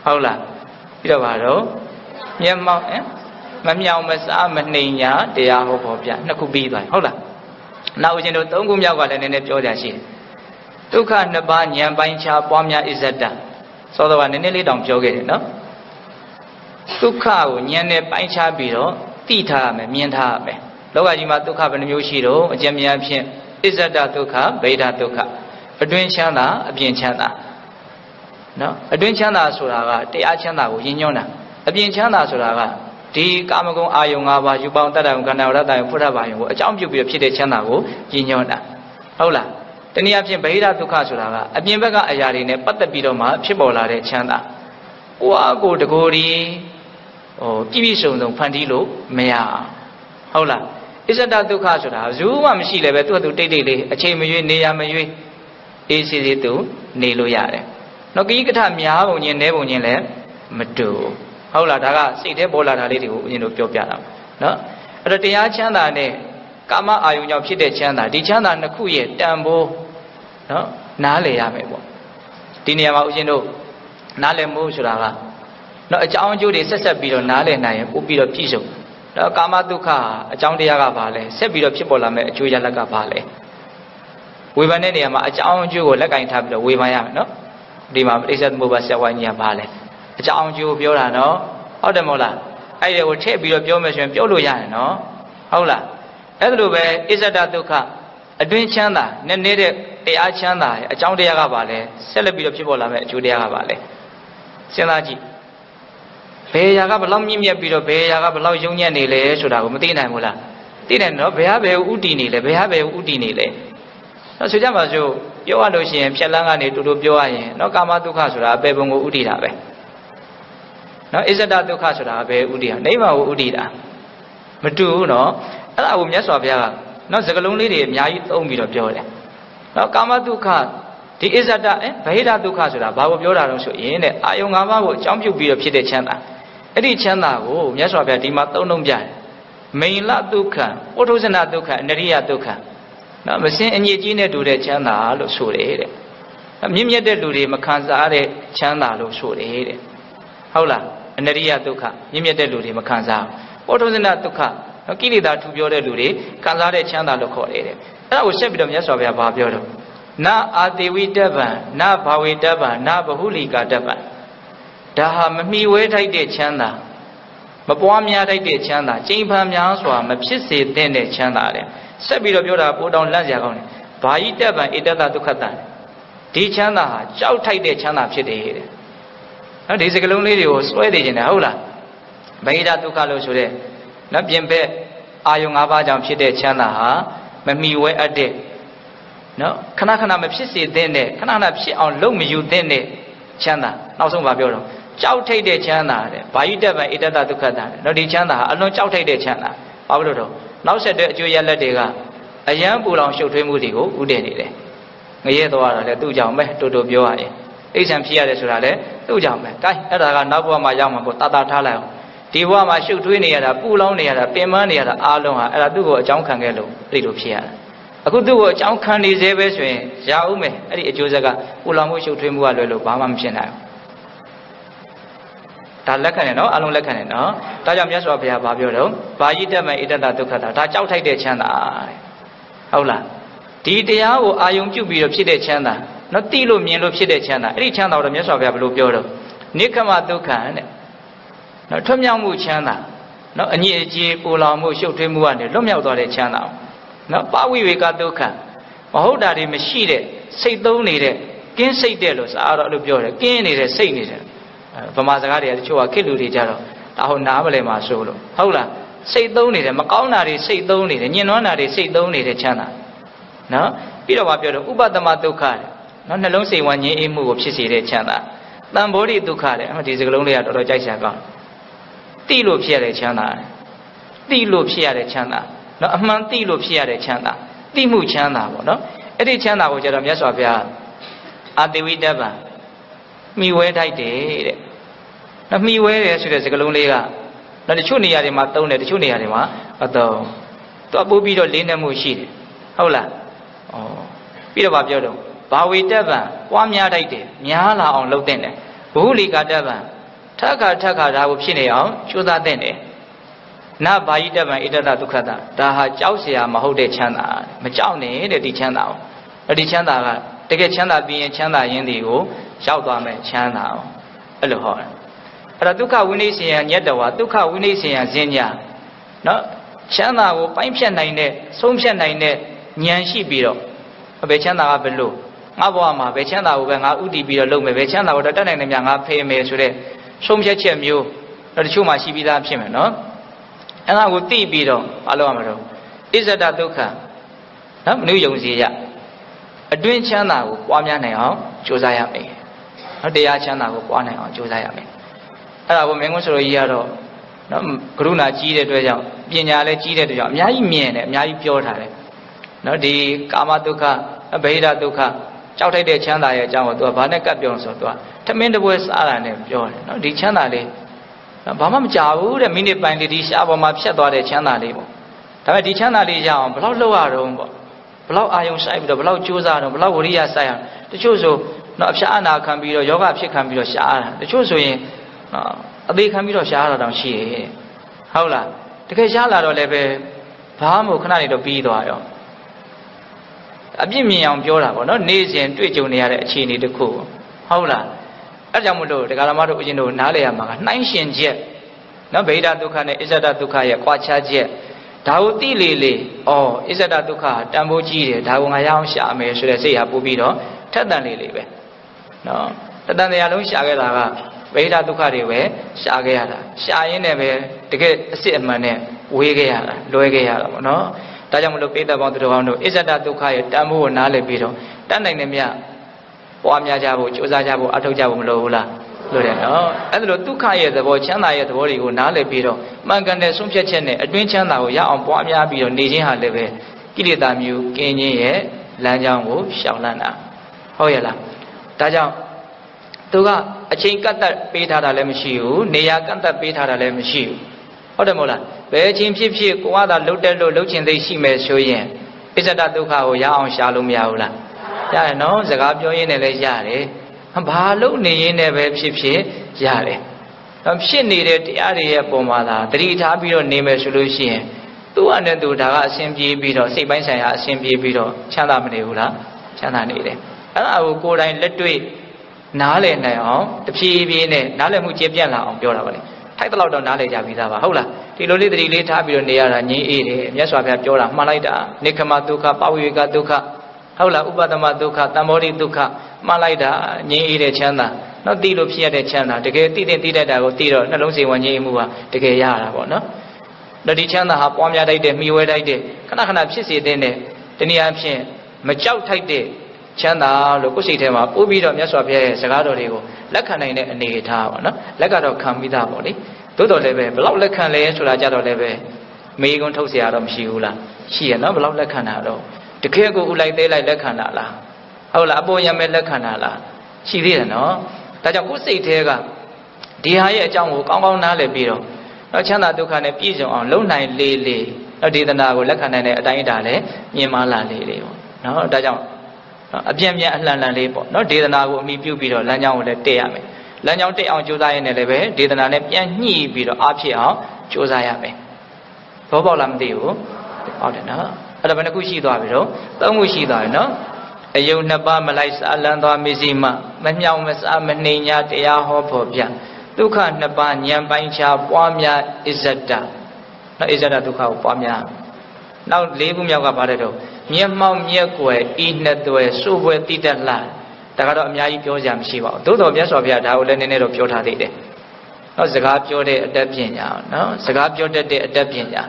ဟုတ်လားပြီးတော့ပါတော့မျက်မှောက်မမြောင်မစားမနှိမ်ညာတရားဟောပေါ်ပြနှစ်ခုပြီးသွားဟုတ်လားနောက်ဦးဇင်းတို့သုံးခုမြောက်ကလည်းနည်းနည်းပြောကြရှိတယ်ဒုက္ခနှစ်ပါးဉာဏ်ပိုင်းခြားပွားများဣဇဒ္ဒစောစောကနည်းနည်းလေးတောင်ပြောခဲ့တယ်နော်ဒုက္ခကိုဉာဏ်နဲ့ပိုင်းခြားပြီးတော့သိထားရမယ်မြင်ထားရမယ်လောကကြီးမှာဒုက္ခဘယ်နှမျိုးရှိတော့အကျဉ်းများဖြင့်ဣဇဒ္ဒဒုက္ခဗေဒဒုက္ခအတွင်းချမ်းသာအပြင်ချမ်းသာနော်အတွင်းချမ်းသာဆိုတာကတရားချမ်းသာကိုရည်ညွှန်းတာအပြင်ချမ်းသာဆိုတာကဒီကာမဂုဏ်အာယုံ၅ပါးယူပေါင်းတတ္တယုံခန္ဓာဝရတ္တယုံဖုဒ္ဓဘာယုံကိုအကြောင်းပြုပြီးဖြစ်တဲ့ချမ်းသာကိုရည်ညွှန်းတာဟုတ်လားတနည်းအားဖြင့်ဗေဒဒုက္ခဆိုတာကအပြင်ဘက်ကအရာတွေနဲ့ပတ်သက်ပြီးတော့မှဖြစ်ပေါ်လာတဲ့ချမ်းသာဟိုအကိုတကိုယ်ဒီဟိုပြည့်ပြည့်စုံစုံဖန်တီးလို့မရဟုတ်လားဣဇဒဒုက္ခဆိုတာဘယ်သူမှမရှိလည်းပဲသူ့အတူတိတ်တိတ်လေးအချိန်မရွေးနေရမရွေးအေးစီစီသူနေလို့ရတယ်နော်ကိကထများပုံချင်းနဲပုံချင်းလည်းမတူဟုတ်လားဒါကစိတ်ထဲပေါ်လာတာလေးတွေကိုဦးဇင်းတို့ပြောပြတာနော်အဲ့တော့တရားချမ်းသာနဲ့ကာမအာယုံကြောင့်ဖြစ်တဲ့ချမ်းသာဒီချမ်းသာနှစ်ခုရဲ့တန်ဖိုးနော်နားလည်ရမယ်ပေါ့ဒီနေရာမှာဦးဇင်းတို့နားလည်မှုဆိုတာကနော်အကြောင်းအကျိုးတွေဆက်ဆက်ပြီးတော့နားလည်နိုင်ရင်ပို့ပြီးတော့ပြည့်စုံနော်ကာမဒုက္ခအကြောင်းတရားကဘာလဲဆက်ပြီးတော့ဖြစ်ပေါ်လာမယ့်အကျိုးရလဒ်ကဘာလဲဝေဖန်တဲ့နေရာမှာအကြောင်းအကျိုးကိုလက်ကင်ထားပြီးတော့ဝေဖန်ရမယ်နော်ဒီမှာပရိစ္ဆေသမုပ္ပါဆက်ဝိုင်းကြီးကဘာလဲအကြောင်းအကျိုးပြောတာနော်ဟုတ်တယ်မဟုတ်လားအဲ့ဒီကိုထည့်ပြီးတော့ပြောမယ်ဆိုရင်ပြောလို့ရတယ်နော်ဟုတ်လားအဲ့ဒါလိုပဲဣဇဒဒုက္ခအတွင်းချမ်းသာနည်းနည်းတဲ့တရားချမ်းသာရဲ့အကြောင်းတရားကဘာလဲဆက်လက်ပြီးတော့ဖြစ်ပေါ်လာမယ့်အကျိုးတရားကဘာလဲစဉ်းစားကြည့်ဘယ်ရာကဘလောက်မြင့်မြတ်ပြီးတော့ဘယ်ရာကဘလောက်ယုံညံ့နေလဲဆိုတာကိုမသိနိုင်ဘူးလားသိနိုင်နော်ဘယ်ဟာဘယ်ဥတည်နေလဲဘယ်ဟာဘယ်ဥတည်နေလဲနော်ဆိုကြပါစို့ပြောရလို့ရှိရင်ဖြက်လန်းကနေတူတူပြောရရင်နော်ကာမဒုက္ခဆိုတာအပေပုံကိုဥတည်တာပဲနော်ဣဇဒဒုက္ခဆိုတာဘယ်ဥတည်တာနိဗ္ဗာန်ကိုဥတည်တာမတူဘူးနော်အဲ့ဒါကိုမြတ်စွာဘုရားကနော်စကလုံးလေးတွေအများကြီးသုံးပြီးတော့ပြောတယ်နော်ကာမဒုက္ခဒီဣဇဒအဲဗဟိတဒုက္ခဆိုတာဘာကိုပြောတာလဲဆိုရင်တဲ့အာယုံ၅ပါးကိုအကြောင်းပြုပြီးတော့ဖြစ်တဲ့ချမ်းသာအဲ့ဒီချမ်းသာကိုမြတ်စွာဘုရားဒီမှာသုံးလုံးပြတယ်မိန်လဒုက္ခဩထုဇနဒုက္ခအနရိယဒုက္ခနော်မစင်အညစ်အကြေးနဲ့တူတဲ့ချမ်းသာလို့ဆိုတယ်တဲ့မြင့်မြတ်တဲ့လူတွေမခံစားတဲ့ချမ်းသာလို့ဆိုတယ်တဲ့ဟုတ်လားအနရိယဒုက္ခမြင့်မြတ်တဲ့လူတွေမခံစားဘူးဩထုဇနဒုက္ခကိလေသာထူပြောတဲ့လူတွေခံစားတဲ့ချမ်းသာလို့ခေါ်တယ်တဲ့အဲ့ဒါကိုဆက်ပြီးတော့မြတ်စွာဘုရားဘာပြောတော့နာအာတိဝိတ္တဗံနာဘာဝိတ္တဗံနာဘဟုလိကာတ္တဗံဒါဟာမမီဝဲထိုက်တဲ့ချမ်းသာမပွားများထိုက်တဲ့ချမ်းသာကျိန်ဖန်များစွာမဖြစ်စေသင့်တဲ့ချမ်းသာတဲ့ဆက်ပြီးတော့ပြောတာပိုတောင်လန့်စရာကောင်းတယ်ဘာယိတ္တဗံဣတ္တတဒုက္ခတံဒီချမ်းသာဟာကြောက်ထိုက်တဲ့ချမ်းသာဖြစ်တယ်တဲ့နော်ဒီစကလုံးလေးတွေကိုစွဲနေကြတယ်ဟုတ်လားဗဟိတဒုက္ခလို့ဆိုတဲ့နော်ပြင်ဘက်အာယုံ၅ပါးကြောင့်ဖြစ်တဲ့ချမ်းသာဟာမမီဝဲအပ်တဲ့နော်ခဏခဏမဖြစ်စေသင့်တဲ့ခဏခဏဖြစ်အောင်လုပ်မယူသင့်တဲ့ချမ်းသာနောက်ဆုံးပါပြောတော့ကြောက်ထိတ်တဲ့ချမ်းသာတဲ့ဘာယိတ္တဗံဣတ္တတဒုက္ခတံနော်ဒီချမ်းသာဟာအလွန်ကြောက်ထိတ်တဲ့ချမ်းသာဘာလို့တော့နောက်ဆက်တဲ့အကျိုးရလဒ်တွေကအယံပူလောင်ရှုပ်ထွေးမှုတွေကိုဥတည်နေတယ်ငရဲသွားတာလည်းသူ့ကြောင့်ပဲတူတူပြောရရင်အိဋ္ဌံဖြစ်ရတယ်ဆိုတာလည်းသူ့ကြောင့်ပဲကဲအဲ့ဒါကနောက်ဘဝမှာရောက်မှာပေါ့တာတာထားလိုက်အောင်ဒီဘဝမှာရှုပ်ထွေးနေရတာပူလောင်နေရတာပင်ပန်းနေရတာအားလုံးဟာအဲ့ဒါသူ့ကိုအကြောင်းခံခဲ့လို့အဲ့လိုဖြစ်ရတာအခုသူ့ကိုအကြောင်းခံနေသေးပဲဆိုရင်ရအောင်မယ်အဲ့ဒီအကျိုးဆက်ကပူလောင်မှုရှုပ်ထွေးမှုကလွယ်လို့ဘာမှမဖြစ်နိုင်ဘူးဒါလက်ခံတယ်နော်အလုံးလက်ခံတယ်နော်ဒါကြောင့်မြတ်စွာဘုရားဗာပြောတော့ဘာယိတ္တမဣတ္တတဒုက္ခတာဒါကြောက်ထိုက်တဲ့ချမ်းသာတဲ့ဟုတ်လားဒီတရားကိုအာယုံပြုပြီးတော့ဖြစ်တဲ့ချမ်းသာနော်တိလို့မြင်လို့ဖြစ်တဲ့ချမ်းသာအဲ့ဒီချမ်းသာတော့မြတ်စွာဘုရားဘယ်လိုပြောတော့နိခမဒုက္ခတဲ့နော်ထွတ်မြောက်မှုချမ်းသာနော်အညစ်အကြေးပူလောင်မှုရှုပ်ထွေးမှုကနေလွတ်မြောက်သွားတဲ့ချမ်းသာနော်ပဝိဝေကဒုက္ခမဟုတ်တာတွေမရှိတဲ့စိတ်သုံးနေတဲ့ကင်းစိတ်တဲ့လို့စာတော့အဲ့လိုပြောတယ်ကင်းနေတဲ့စိတ်နေတဲ့ဗမာစကားတွေကတချို့ကခေတ်လူတွေကြတော့ဒါဟိုနားမလဲမှာဆိုလို့ဟုတ်လားစိတ်သုံးနေတယ်မကောင်းတာတွေစိတ်သုံးနေတယ်ညှဉ်းနှွမ်းတာတွေစိတ်သုံးနေတဲ့ချမ်းသာနော်ပြီးတော့မှပြောတော့ဥပဒမဒုက္ခတဲ့နော်နှလုံးစိတ်ဝမ်းငြိမ်းအေးမှုကိုဖြစ်စေတဲ့ချမ်းသာတန်ဘောဓိဒုက္ခတဲ့ဒီစကလုံးလေးကတော်တော်ကြိုက်စရာကောင်းတိလို့ဖြစ်ရတဲ့ချမ်းသာတိလို့ဖြစ်ရတဲ့ချမ်းသာနော်အမှန်တိလို့ဖြစ်ရတဲ့ချမ်းသာတိမှုချမ်းသာပေါ့နော်အဲ့ဒီချမ်းသာကိုကျတော့မြတ်စွာဘုရားအာတိဝိတ္တဗံမိဝဲထိုက်တယ်တဲ့နော်မိဝဲတယ်ဆိုတဲ့စကားလုံးလေးကနော်တချို့နေရာတွေမှာသုံးတယ်တချို့နေရာတွေမှာမသုံးသူအပိုးပြီးတော့လေးနက်မှုရှိတယ်ဟုတ်လားဩပြီးတော့ဗာပြောတော့ဘာဝေတ္တဗံပွားများထိုက်တယ်များလာအောင်လုပ်တဲ့တယ်ဘုဟုလိကာတ္တဗံ Taka taka da will pin out, choose that then. Na Baida by Ida Dukata, Daha Jausia Mahode Chana, Majauni, the Chana, a Chanda, take a Chanda being Chanda Indigo, Shaudame Chana, Elohor. Raduka Winisi and Yadawa, Duka Winisi and Zenia. No, Chana will pipe Shanine, Som Shanine, Nyanshi Biro, a Bechana below. Mabama, Bechana, when I would be alone, Bechana, or the Tananga pay me today. Some chem you, the Chuma Shibida Pim, no? And I would be below, Alomero. Is that a duca? No, New Yozia. A doing Chana, Wamiana, Josiah me. A day Chana, Wana, Josiah me. And I will make also a year of Gruna cheated with you, Pianale cheated with you, Yai Mien, Yai Piotare. No, the Kamaduka, a Beda Duka. Chào thấy để chán đại chào tôi bán cái cặp dòng số tôi, thằng mình đâu có sao là này rồi, nó đi chán đại đi, bà mà chào để mình đi bán đi đi sao bà mà biết tôi để chán đại đi, thằng mình đi chán đại đi chào, bao lâu à rồi, bao lâu ai dùng sai rồi, bao lâu chưa ra rồi, bao lâu vừa đi ra sai, thì chú số nó sao nào khám bị rồi, yoga biết khám bị rồi sao, thì chú số gì, ở đây khám bị rồi sao là đồng chí, hậu là, thì cái sao là rồi lại về, bà mà khả năng được bị rồi. A bit me on Piola, or not Nazi and Twitch near a chini the cool. Hola, Ajamudo, the Galamado, you know, Naleama, nine shin jet. No Beda Dukane, Isada Dukaya, Quacha jet. Tauti Lili, or Isada Duka, Tamboji, Tawayam Shame, should I say Abubido, Tadan Lili. No, Tadan the Alun Shagala, Beda Dukari way, Shagala, Shayin ever, to get a sit money, Wigea, Loegea, no. Tajamulo Peta about the Rovano, Isada Dukai, Tamu, Nale Biro, Tanamia, Wamia Jabu, Chosajabu, Atojabu Lola, Loreno, and the Dukai, the boy Chana, the body, Nale Biro, Mangane, Sumcha Chene, Advenchana, Ya on Wamia Biro, Nijin Leve, Kilidamu, Kenye, Lanjangu, Shaulana. Hoyala. Tajam Tuga, a chain cut that Peta Lemshiu, Nea Canta Peta Lemshiu. Odamola, where Jim Chip, Wada Lutelo, Luchin, they see me show yen. Is that Duka, Ya on Shalom Yaula? Ya no, the Gabio in a yare. Balo ni in a web ship, yare. I'm shin needed the area pomada, three tabio name a solution. Two hundred do the same biro, say by say, same biro, Chana Meula, Chana needed. And I will go down let to it. Nale now, the P B in it, Nale Mujiana on Piola. Title out on knowledge of Vidava, Hola, Tiloli the relate Tabio near Ni, Yaswa Jola, Malaida, Nikama Duka, Pawika Duka, Hola, Ubadama Duka, Tamori Duka, Malaida, Ni Chana, not Dilo Pia de Chana, the gay Tida Tida or Tiro, Nalosi one Yemua, the gay Yara, no? The Dichana have Pomia de Miwe de, Kanakana Pisi Dene, the Niamshin, Machau Tide. Chanda, Locositema, Ubido, Yaswapia, Sagado Rigo, Lacana and Negata, no? Lagado come with that body. Todo leve, Blau Lacan lay to Lajado leve, Megon Tosiadam Shiula, she and no Blau Lacanado. The Kirgo like they like Lacanala. Hola, Boyame Lacanala. She didn't know. Tajaku say Tega. Dia Jamu, Kong Nale Biro. No Chanda Ducane Pigeon on low nine lily. No Didana, Lacana, Daidale, Yamala lily. No, Tajam. A Biamia Lana no did an hour me pupil, Lanyan with a teame. Lanyan take on Josiah and Eleve, did an Anepian knee beat up here, Josiah. Bobolam deo, Ordina, Adabanakushi Daviro, Tamushi Dino, a young Naba Malisa Landa Mizima, Manyam was Amanina, Tea Hopopia, Duka Naban, Yam Bancha, Wamia, Izada. No Izada Duka, Wamia. Now leave me out about Miamma Miaque, eat net to a super tita land. Tagado Miai Piojam Shiva. Dodo Yasovia, I will let in a Piota de. No Zagapio de Adapia, no Zagapio de Adapia.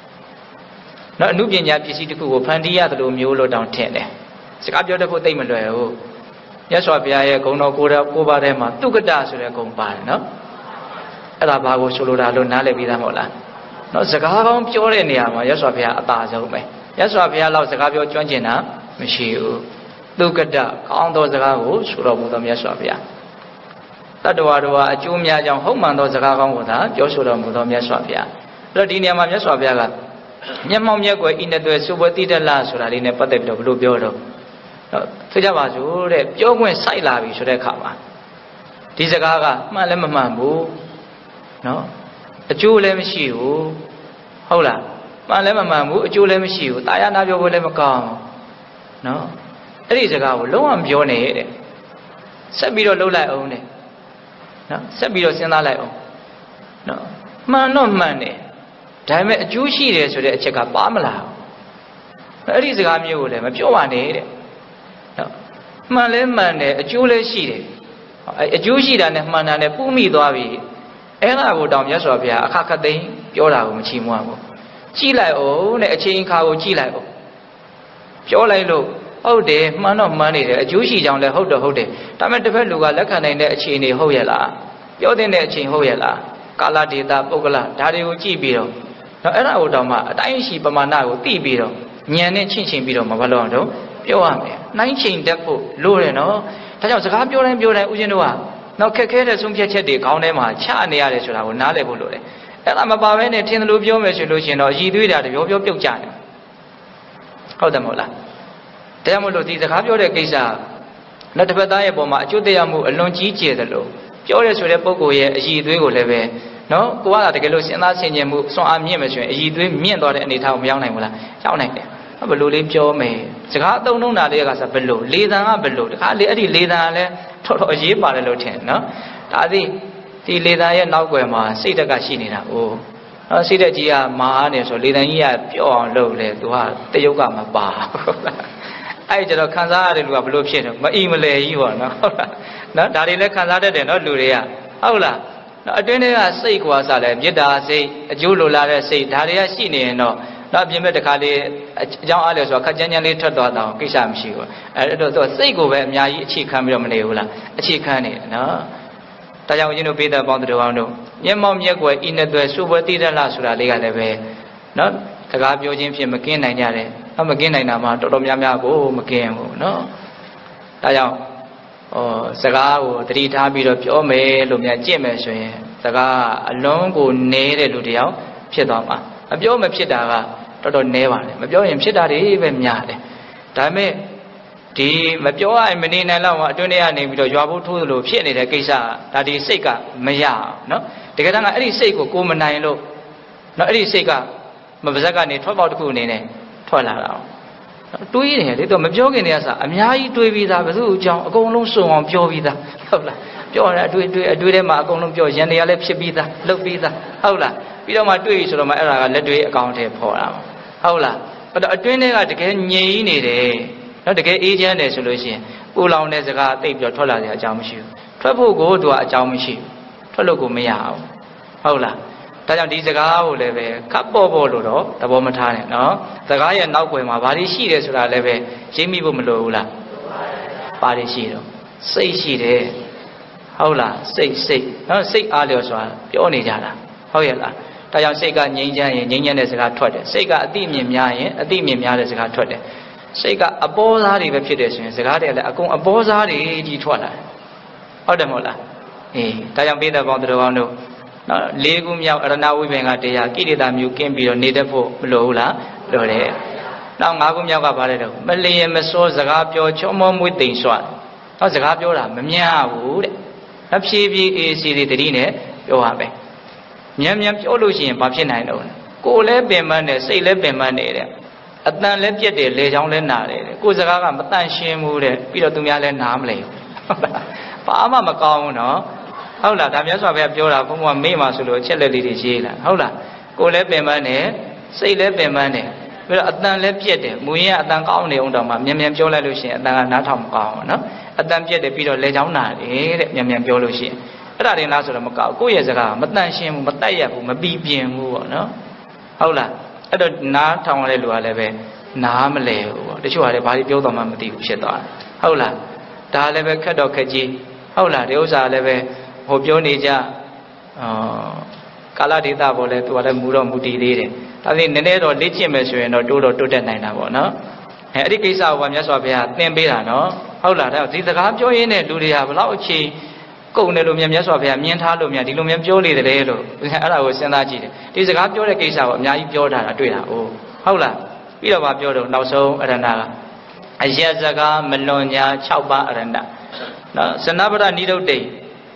No Nubian Pisiku, Pandia, the Mulo down ten. Zagapio de Potaman. Yasovia, Gono Kura, Kubarema, Tugadas, or a compan, no? Alabago Solura, Nale Vidamola. No Zagam Pure in Yama, Yasovia, Atazome. Yaswapia allows the Gabio Jonjina, Michiu. Look at that, count those Gago, Surabudam Yaswapia. Tadua, Jumia, young Homan, those Gagamuda, Joshua Mudam Yaswapia. Ladinia Yaswapia. Yamam Yago in the Super Tita Last, or in a potato blue bureau. Fijavazu, the Jogun Saila, we should have come. ဒီစကားကမှန်လည်းမမှန်ဘူးနော်အကျိုးလည်းမရှိဘူးဟုတ်လားမှန်လည်းမမှန်ဘူးအကျိုးလည်းမရှိဘူးတာယာနာပြောဖို့လည်းမကောင်းနော်အဲ့ဒီစကားကိုလုံးဝမပြောနဲ့တဲ့ဆက်ပြီးတော့လှုပ်လိုက်အောင်တဲ့နော်ဆက်ပြီးတော့စဉ်းစားလိုက်အောင်နော်မှန်တော့မှန်တယ်ဒါပေမဲ့အကျိုးရှိတယ်ဆိုတဲ့အချက်ကပါမလားအဲ့ဒီစကားမျိုးကိုလည်းမပြောပါနဲ့တဲ့နော်မှန်လဲမှန်တယ်အကျိုးလည်းရှိတယ်အကျိုးရှိတာနဲ့မှန်တာနဲ့ပူးမိသွားပြီအဲ့ဒါကိုတောင်မြတ်စွာဘုရားအခါခသိန်းပြောတာကိုမချီးမွမ်းဘူးကြည့်လိုက်အောင်တဲ့အချိန်အခါကိုကြည့်လိုက်အောင်ပြောလိုက်လို့ဟုတ်တယ်မှန်တော့မှန်နေတယ်အကျိုးရှိကြောင်းလည်းဟုတ်တော့ဟုတ်တယ်ဒါပေမဲ့တစ်ဖက်လူကလက်ခံနိုင်တဲ့အခြေအနေဟုတ်ရဲ့လားပြောတဲ့အချိန်ဟုတ်ရဲ့လားကာလဒေတာပုဂ္ဂလဒါတွေကိုကြည့်ပြီးတော့နော်အဲ့ဒါကိုတောင်မှအတိုင်းရှိပမာဏကိုသိပြီးတော့ဉာဏ်နဲ့ချင့်ချင်းပြီးတော့မဘာလို့အောင်တော့ပြောရမယ်နှိုင်းချိန်တတ်ဖို့လိုတယ်နော်ဒါကြောင့်စကားပြောတိုင်းပြောတိုင်းဦးဇင်းတို့ကနောက်ခက်ခဲတဲ့ဆုံးဖြတ်ချက်တွေခေါင်းထဲမှာချနေရတယ်ဆိုတာကိုနားလည်ဖို့လိုတယ်အဲ့ဒါမပါဘဲနဲ့ထင်သလိုပြောမယ်ဆိုလို့ရှိရင်တော့ရည်သွေးတာတပြောပြောပြုတ်ကြတယ်ဟုတ်တယ်မဟုတ်လားတရားမလို့ဒီစကားပြောတဲ့ကိစ္စနောက်တစ်ဖက်သားရဲ့ပုံမှာအကျိုးတရားမှုအလွန်ကြီးကျယ်တယ်လို့ပြောရဆိုတဲ့ပုဂ္ဂိုလ်ရဲ့အရည်အသွေးကိုလည်းပဲနော်ကိုကတကယ်လို့စဉ်းစားဆင်ခြင်မှုစွမ်းအားမြင့်မယ်ဆိုရင်အရည်အသွေးမြင့်သွားတဲ့အနေအထားကိုမရောက်နိုင်ဘူးလားရောက်နိုင်တယ်ဘယ်လိုလေးပြောမယ်စကားအသုံးနှုန်းတာလေးကဆိုဘယ်လိုလေသံကဘယ်လိုတခါလေအဲ့ဒီလေသံကလည်းတော်တော်အရေးပါတယ်လို့ထင်နော်ဒါသည်ဒီလေသံရဲ့နောက်ွယ်မှာစိတ်တက်ကရှိနေတာ哦နော်စိတ်တက်ကြီးကမာနေဆိုလေသံကြီးကပြော့အောင်လုပ်လေသူကတရုတ်ကမပါဟုတ်လားအဲ့ကျတော့ခံစားရတဲ့လူကဘယ်လိုဖြစ်တော့မအီမလဲကြီးပေါ့နော်ဟုတ်လားနော်ဒါတွေလည်းခံစားတတ်တယ်နော်လူတွေကဟုတ်လားနော်အတွင်းထဲကစိတ်ကွာစားလဲမေတ္တာစိတ်အကျိုးလိုလားတဲ့စိတ်ဒါတွေကရှိနေရင်တော့နောက်ပြင်မဲ့တခါလေးအကြောင်းအားလျော်ဆိုတာခက်ကြမ်းကြမ်းလေးထွက်သွားတော့ကိစ္စမရှိဘူးအဲ့တော့သူစိတ်ကိုပဲအများကြီးအခြေခံပြီးတော့မနေဘူးလားအခြေခံနေတယ်နော်ဒါကြောင့်ဦးဇင်းတို့ပေးတဲ့ပေါင်းတော်အောင်တို့မျက်မှောက်မျက်ွယ်ဤနှစ်သွဲစုပွဲတိရလဆိုတာလေးကလည်းပဲနော်စကားပြောခြင်းဖြင့်မကင်းနိုင်ကြတယ်အမကင်းနိုင်တာမှတော်တော်များများကိုမကင်းဘူးနော်ဒါကြောင့်ဟောစကားကိုတတိထားပြီးတော့ပြောမယ်လို့များကြင့်မယ်ဆိုရင်စကားအလုံးကိုနဲတဲ့လူတယောက်ဖြစ်သွားမှာမပြောမဖြစ်တာကတော်တော်နဲပါတယ်မပြောရင်ဖြစ်တာတွေပဲများတယ်ဒါပေမဲ့ဒီမပြောရင်မနေနိုင်တော့မှအတွင်းထဲကနေပြီးတော့ရွာဖို့ထိုးသလိုဖြစ်နေတဲ့ကိစ္စဒါဒီစိတ်ကမရအောင်နော်တကယ်တမ်းကအဲ့ဒီစိတ်ကိုကိုမနိုင်လို့နော်အဲ့ဒီစိတ်ကမပါဇက်ကနေထွက်ပေါက်တစ်ခုအနေနဲ့ထွက်လာတာတွေးနေတယ်လေတော့မပြောခင်တည်းကစားအများကြီးတွေးပြီးသားဘယ်သူ့အကြောင်းအကုန်လုံးစုံအောင်ပြောပြီးသားဟုတ်လားပြောရတဲ့အတွေ့အတွေ့အတွေ့ထဲမှာအကုန်လုံးပြောရန်တွေကလည်းဖြစ်ပြီးသားလုပ်ပြီးသားဟုတ်လားပြီးတော့မှတွေ့ဆိုတော့မှအဲ့ဒါကလက်တွေအကောင်ထဲပေါ်လာမှာဟုတ်လားအဲ့တော့အတွင်းထဲကတကယ်ငြိမ်နေတယ်နော်တကယ်အေးချမ်းတယ်ဆိုလို့ရှိရင်ပူလောင်တဲ့စကားတိတ်ပြီးတော့ထွက်လာတဲ့အကြောင်းမရှိဘူးထွက်ဖို့ကိုသူကအကြောင်းမရှိဘူးထွက်လို့ကိုမရဘူးဟုတ်လားဒါကြောင့်ဒီစကားကိုလည်းပဲခပ်ပေါ်ပေါ်လို့တော့သဘောမထားနဲ့နော်စကားရဲ့နောက်ွယ်မှာဘာတွေရှိတယ်ဆိုတာလည်းပဲရိပ်မိဖို့မလိုဘူးလားဘာတွေရှိတော့စိတ်ရှိတယ်ဟုတ်လားစိတ်စိတ်နော်စိတ်အားလျော်စွာပြောနေကြတာဟုတ်ရဲ့လားဒါကြောင့်စိတ်ကငြိမ်းချမ်းရင်ငြိမ်းချမ်းတဲ့စကားထွက်တယ်စိတ်ကအတိမြင်များရင်အတိမြင်များတဲ့စကားထွက်တယ်စိတ်ကအပေါ်စားတွေပဲဖြစ်တယ်ဆိုရင်စကားတွေလည်းအကုန်အပေါ်စားတွေကြီးထွက်လာတယ်ဟုတ်တယ်မဟုတ်လားအေးဒါကြောင့်ပေးတဲ့ပေါင်းတော်ကောင်းတို့နော်လေးခုမြောက်အရဏဝိပင်ကတရားကိလေသာမျိုးကင်းပြီးတော့နေတတ်ဖို့မလိုဘူးလားလိုတယ်နောက်ငါးခုမြောက်ကဘာလဲတော့မလျင်မစောစကားပြောချောမောမွေးတိမ်စွာတော့စကားပြောတာမများဘူးတဲ့အဖြည်းဖြည်းအေးစီတွေတတိနဲ့ပြောရမယ်မြန်မြန်ပြောလို့ရှိရင်ဘာဖြစ်နိုင်တော့လဲကိုယ်လည်းပင်ပန်းတယ်စိတ်လည်းပင်ပန်းနေတယ်အတန်လည်းပြက်တယ်လေချောင်းလည်းနာတယ်ကိုယ်စကားကမတန့်ရှင်းဘူးတဲ့ပြီးတော့သူများလည်းနားမလဲဘူးဟုတ်လားဘာမှမကောင်းဘူးနော်ဟုတ်လားဒါမြတ်စွာဘုရားပြောတာဘုံဘုံမေ့မှာဆိုလို့အချက်လက်လေးတွေရေးလာဟုတ်လားကိုယ်လည်းပင်ပန်းတယ်စိတ်လည်းပင်ပန်းတယ်ပြီးတော့အတန်လည်းပြက်တယ်မူရင်အတန်ကောင်းနေအောင်တော့မှမြန်မြန်ပြောလိုက်လို့ရှိရင်အတန်ကနားထောင်မကောင်းဘူးနော်အတန်ပြက်တယ်ပြီးတော့လေချောင်းနာတယ်တဲ့မြန်မြန်ပြောလို့ရှိရင်အဲ့ဒါတင်လားဆိုတော့မကောက်ကိုယ့်ရဲ့စကားမတန့်ရှင်းဘူးမတက်ရဘူးမပီပြင်ဘူးပေါ့နော်ဟုတ်လားအဲ့တော့နားထောင်ရတဲ့လူကလည်းပဲနားမလဲဘူးပေါ့တချို့ကလည်းဘာလို့ပြောတော့မှမသိဘူးဖြစ်သွားတယ်ဟုတ်လားဒါလည်းပဲခက်တော့ခက်ကြီးဟုတ်လားဒီဥစ္စာလည်းပဲဟိုပြောနေကြအာကာလဒေတာပေါ်လဲသူကလည်းမူတော့မူတည်သေးတယ်ဒါပြင်နည်းနည်းတော့လေ့ကျင့်မယ်ဆိုရင်တော့တိုးတော့တိုးတက်နိုင်တာပေါ့နော်အဲအဲ့ဒီကိစ္စကိုမြတ်စွာဘုရားသင်ပေးတာနော်ဟုတ်လားဒါဒီစကားပြောရင်းနဲ့လူတွေကဘလောက်အချိန်ကုန်တယ်လို့မြတ်စွာဘုရားမြင်ထားလို့မြတ်ဒီလိုမျိုးပြောနေတယ်လို့အဲ့ဒါကိုစဉ်းစားကြည့်တယ်ဒီစကားပြောတဲ့ကိစ္စကိုအများကြီးပြောထားတာတွေ့တာ哦ဟုတ်လားပြီးတော့ဗာပြောတော့နောက်ဆုံးအရဏကအယက်စကားမလွန်ညာ၆ပါးအရဏနော်စနဗရဏိဒုတ်တိ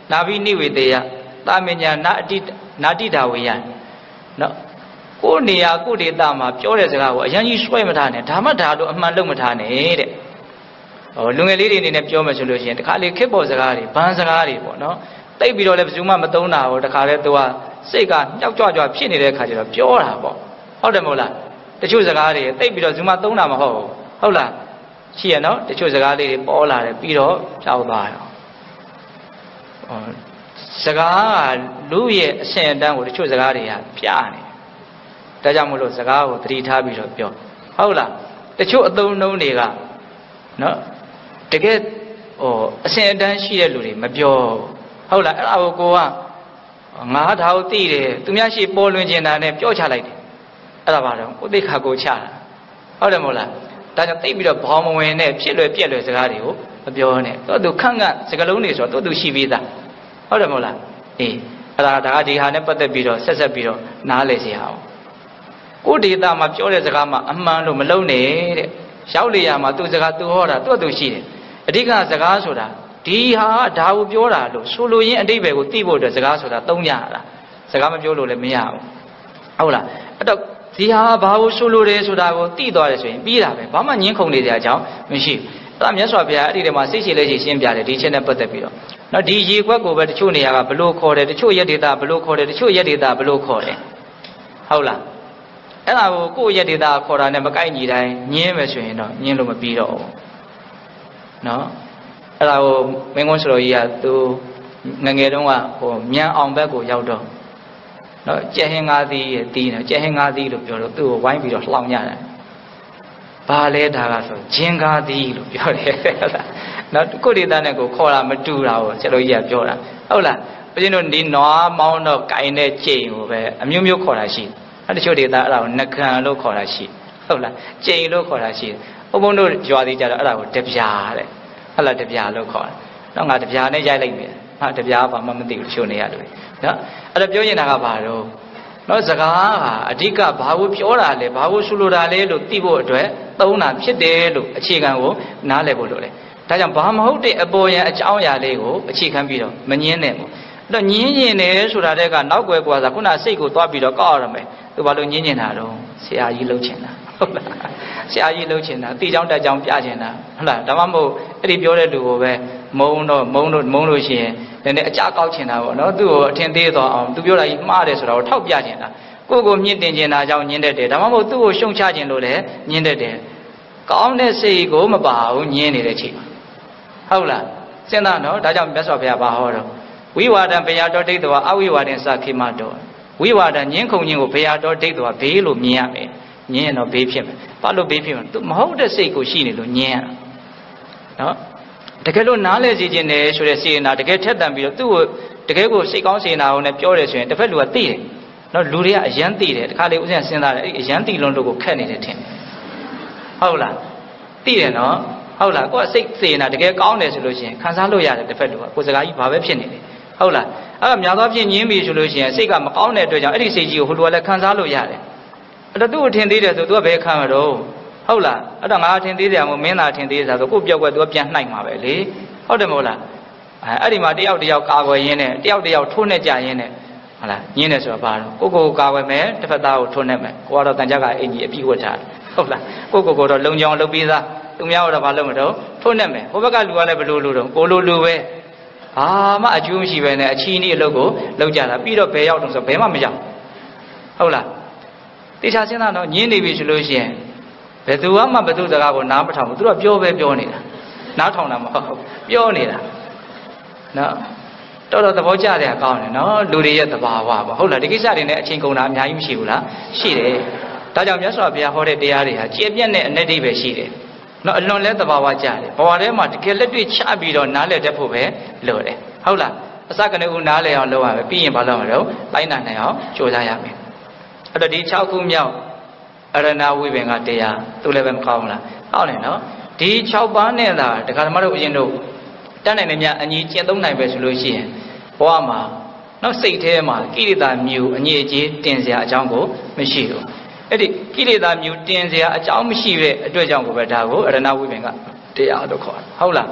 နာဘိနိဝေတေယတာမညာနာအတိနာတိတာဝေယနော်ကိုယ်နေရာကိုယ်ဒေသမှာပြောတဲ့စကားကိုအရင်ကြီးဆွဲမထားနဲ့ဒါမှဒါတော့အမှန်လုံးမထားနဲ့တဲ့ဟောလူငယ်လေးတွေအနေနဲ့ပြောမယ်ဆိုလို့ရှိရင်တခါလေခက်ပေါ်စကားတွေဘန်းစကားတွေပေါ့နော်တိတ်ပြီးတော့လည်းဘယ်သူမှမသုံးတာဟောတခါလေသူကစိတ်ကညှောက်ကြွကြွဖြစ်နေတဲ့ခါကျတော့ပြောတာပေါ့ဟုတ်တယ်မဟုတ်လားတချို့စကားတွေတိတ်ပြီးတော့ဘယ်သူမှသုံးတာမဟုတ်ဘူးဟုတ်လားရှိရနော်တချို့စကားလေးတွေပေါ်လာတယ်ပြီးတော့ကြောက်သွားရောဟောစကားကလူရဲ့အစဉ်အတန်းကိုတချို့စကားတွေကပြနေဒါကြောင့်မလို့စကားကိုသတိထားပြီးတော့ပြောဟုတ်လားတချို့အသုံးနှုန်းတွေကနော်တကယ်ဟိုအစဉ်အတန်းရှိတဲ့လူတွေမပြောဟုတ်လားအဲ့ဒါကိုကိုကငါဒါကိုသိတယ်သူများရှိပေါ်လွင်ကျင်တာနဲ့ပြောချလိုက်တယ်အဲ့ဒါပါတော့ကိုသိခါကိုချတာဟုတ်တယ်မဟုတ်လားဒါကြောင့်သိပြီးတော့ဘောင်းမဝင်နဲ့ဖြစ်လွယ်ပြက်လွယ်စကားတွေကိုမပြောနဲ့တော့သူခန့်ခန့်စကားလုံးတွေဆိုတော့သူရှိပြီးသားဟုတ်တယ်မဟုတ်လားအေးအဲ့ဒါဒါကဒီဟာနဲ့ပတ်သက်ပြီးတော့ဆက်ဆက်ပြီးတော့နားလည်စီအောင်ကိုဒေတာမှာပြောတဲ့စကားမှာအမှန်လို့မလုံးနဲ့တဲ့ရောက်လေရမှာသူစကားသူဟောတာသူ့သူရှိတယ်အဓိကစကားဆိုတာဒီဟာဒါကိုပြောတာလို့ဆိုလိုရင်းအတိတ်ပဲကိုသိဖို့အတွက်စကားဆိုတာသုံးရတာစကားမပြောလို့လည်းမရဘူးဟုတ်လားအဲ့တော့ဒီဟာဘာကိုဆိုလိုတယ်ဆိုတာကိုသိသွားတယ်ဆိုရင်ပြီးတာပဲဘာမှညင်းခုန်နေတဲ့အကြောင်းမရှိဘူးအဲ့ဒါမြတ်စွာဘုရားအဲ့ဒီထဲမှာစိတ်ရှိလဲရှိရှင်းပြတယ်ဒီချက်နဲ့ပတ်သက်ပြီးတော့နော်ဒီရေခွက်ကိုပဲတချို့နေရာကဘလို့ခေါ်တယ်တချို့ရက်ဒေတာဘလို့ခေါ်တယ်တချို့ရက်ဒေတာဘလို့ခေါ်တယ်ဟုတ်လားအဲ့ဒါကိုကိုယ့်ရက်ဒေတာခေါ်တာနဲ့မကိုက်ညီတိုင်းညင်းမယ်ဆိုရင်တော့ညင်းလို့မပြီးတော့ဘူးနော်အဲ့ဒါကိုမင်းကုန်းစတော်ကြီးကသူငငယ်တုန်းကဟိုမြန်အောင်ဘက်ကိုရောက်တော့နော်ကြက်ဟင်းငါးသီးရဲ့တီးနော်ကြက်ဟင်းငါးသီးလို့ပြောတော့သူ့ကိုဝိုင်းပြီးတော့လှောင်ရတယ်ဘာလဲဒါကဆိုဂျင်းကားသီးလို့ပြောတယ်နော်ကိုယ့်ဒေတာနဲ့ကိုခေါ်တာမတူတာကိုစတော်ကြီးကပြောတာဟုတ်လားဘုရင်တို့ဒီနွားမောင်းတော့ကင်တဲ့ကြိမ်ကိုပဲအမျိုးမျိုးခေါ်တာရှိအဲ့တချို့ဒေတာအဲ့ဒါကိုနခံလို့ခေါ်တာရှိဟုတ်လားကြိမ်လို့ခေါ်တာရှိဘုံဘုံတို့ရွာသေးကြတော့အဲ့ဒါကိုတပြားတဲ့ဟုတ်လားတပြားလို့ခေါ်တာတော့ငါတပြားနဲ့ရိုက်လိုက်မယ်ဟာတပြားဘာမှမသိဘူးချို့နေရတယ်နော်အဲ့ဒါပြောနေတာကဘာတော့နော်စကားကအဓိကဘာကိုပြောတာလဲဘာကိုဆိုလိုတာလဲလို့သိဖို့အတွက်သုံးတာဖြစ်တယ်လို့အခြေခံကိုနားလည်ဖို့လိုတယ်ဒါကြောင့်ဘာမဟုတ်တဲ့အပေါ်ယံအကြောင်းအရာလေးကိုအခြေခံပြီးတော့မငင်းနဲ့ဘူးအဲ့တော့ညင်းညင်တယ်ဆိုတာတဲ့ကနောက်ွယ်ကွာစားခုနစိတ်ကိုသွားပြီးတော့ကောက်ရမယ်သူဘာလို့ညင်းညင်တာတော့ဆရာကြီးလှုပ်ချင်တာဟုတ်လားဆရာကြီးလှုပ်ချင်တာတိကြောင်းတက်ကြောင်းပြချင်တာဟုတ်လားဒါမှမဟုတ်အဲ့ဒီပြောတဲ့လူကိုပဲမုံတော့မုံတော့မုံလို့ရှိရင်နည်းနည်းအကြကောက်ချင်တာပေါ့နော်သူ့ကိုအထင်သေးသွားအောင်သူပြောတာကြီးမှားတယ်ဆိုတာကိုထောက်ပြချင်တာကိုယ့်ကိုမြင့်တင်ချင်တာကြောင့်ညင်းတတ်တယ်ဒါမှမဟုတ်သူ့ကိုရှုံချခြင်းလို့လည်းညင်းတတ်တယ်ကောင်းတဲ့စိတ်ကိုမပါဘူးညင်းနေတဲ့အချိန်မှာဟုတ်လားစဉ်းစားနော်ဒါကြောင့်မြတ်စွာဘုရားဘာဟောတော့ဝိဝါဒံဘယတော်ဒိဋ္ဌဝအဝိဝါဒံစခိမတော်ဝိဝါဒညင်းခုန်ခြင်းကိုဘယတော်ဒိဋ္ဌဝဘေးလို့မြင်ရမယ်ညင်းရင်တော့ဘေးဖြစ်မယ်ဘာလို့ဘေးဖြစ်မှာသူမဟုတ်တဲ့စိတ်ကိုရှိနေလို့ညင်းရတာနော်တကယ်လို့နားလဲစီခြင်းတယ်ဆိုတဲ့စေနာတကယ်ထက်တန်ပြီးတော့သူ့ကိုတကယ်ကိုစိတ်ကောင်းစေနာအောင်နဲ့ပြောတယ်ဆိုရင်တစ်ဖက်လူကသိတယ်နော်လူတွေကအယမ်းသိတယ်တခါလေဥစဉ်စဉ်းစားတယ်အဲ့ဒီအယမ်းသိလွန်းလို့ကိုခက်နေတယ်ထင်တယ်ဟုတ်လားသိတယ်နော်ဟုတ်လားကိုယ်ကစိတ်စေနာတကယ်ကောင်းတယ်ဆိုလို့ရှိရင်ခံစားလို့ရတယ်တစ်ဖက်လူကကိုယ်စကားကြီးဘာပဲဖြစ်နေတယ်ဟုတ်လားအဲ့ဒါများသောဖြင့်ညင်းပြီဆိုလို့ရှိရင်စိတ်ကမကောင်းတဲ့အတွက်ကြောင့်အဲ့ဒီစိတ်ကြီးကိုဟိုလူကလည်းခံစားလို့ရတယ်အဲ့တော့သူ့ကိုထင်သေးတယ်ဆိုသူကဘယ်ခံမှာတော့ဟုတ်လားအဲ့တော့ငါထင်သေးတယ်မို့မင်းသာထင်သေးတယ်ဆိုကိုပြောက်ကွက်သူကပြန်နှိုက်မှာပဲလေဟုတ်တယ်မဟုတ်လားအဲအဲ့ဒီမှာတယောက်တယောက်ကာကွယ်ရင်းနဲ့တယောက်တယောက်ထိုးနဲ့ကြရင်းနဲ့ဟုတ်လားညင်းတယ်ဆိုတာဘာလို့ကိုကိုကာကွယ်မယ်တစ်ဖက်သားကိုထိုးနဲ့မယ်ကိုကတော့တန်ကြကအင်ကြီးအပြည့်ဝတ်ထားဟုတ်လားကိုကိုကိုတော့လုံချောင်လုပ်ပြီးသားသူများတော့ဘာလုပ်မတော့ထိုးနဲ့မယ်ဟိုဘက်ကလူကလည်းဘလို့လို့တော့ကိုလိုလိုပဲဘာမှအကျိုးမရှိပဲနဲ့အချီးနီးအလုပ်ကိုလုပ်ကြတာပြီးတော့ဘယ်ရောက်တော့ဆိုဘယ်မှမရောက်ဟုတ်လားတေချာစဉ်းစားတော့ညင်းနေပြီဆိုလို့ရှိရင်ဘယ်သူမှဘယ်သူစကားကိုနားမထောင်ဘူးသူတို့ပြောပဲပြောနေတာနားထောင်တာမဟုတ်ဘူးပြောနေတာနော်တော်တော်သဘောကျတယ်ကောင်းတယ်နော်လူတွေရဲ့သဘာဝပါဟုတ်လားဒီကိစ္စတွေနဲ့အချိန်ကုန်တာအများကြီးမရှိဘူးလားရှိတယ်ဒါကြောင့်မြတ်စွာဘုရားဟောတဲ့တရားတွေဟာကျေပြတ်တဲ့အနက်တိပဲရှိတယ်နော်အလွန်လဲသဘာဝကျတယ်ဘဝထဲမှာတကယ်လက်တွေ့ချပြီးတော့နားလည်တတ်ဖို့ပဲလိုတယ်ဟုတ်လားအစကနေဦးနားလည်အောင်လုပ်ရမယ်ပြီးရင်ဘာလုပ်မလဲလိုက်နိုင်နိုင်အောင်ကြိုးစားရမယ်အဲ့တော့ဒီ၆ခုမြောက်အရဏဝိပင်ကတရားသူလည်းပဲမကောင်းဘူးလားကောင်းတယ်နော်ဒီ၆ပါးနဲ့သာဒကာဓမ္မတို့အရင်တို့တတ်နိုင်နေမြအညီကျင့်သုံးနိုင်ပဲဆိုလို့ရှိရင်ဘဝမှာနော်စိတ်ထဲမှာကိလေသာမျိုးအငြိအကျေးတင်စရာအကြောင်းကိုမရှိဘူးအဲ့ဒီကိလေသာမျိုးတင်စရာအကြောင်းမရှိတဲ့အတွက်ကြောင့်ကိုပဲဒါကိုအရဏဝိပင်ကတရားလို့ခေါ်တယ်ဟုတ်လား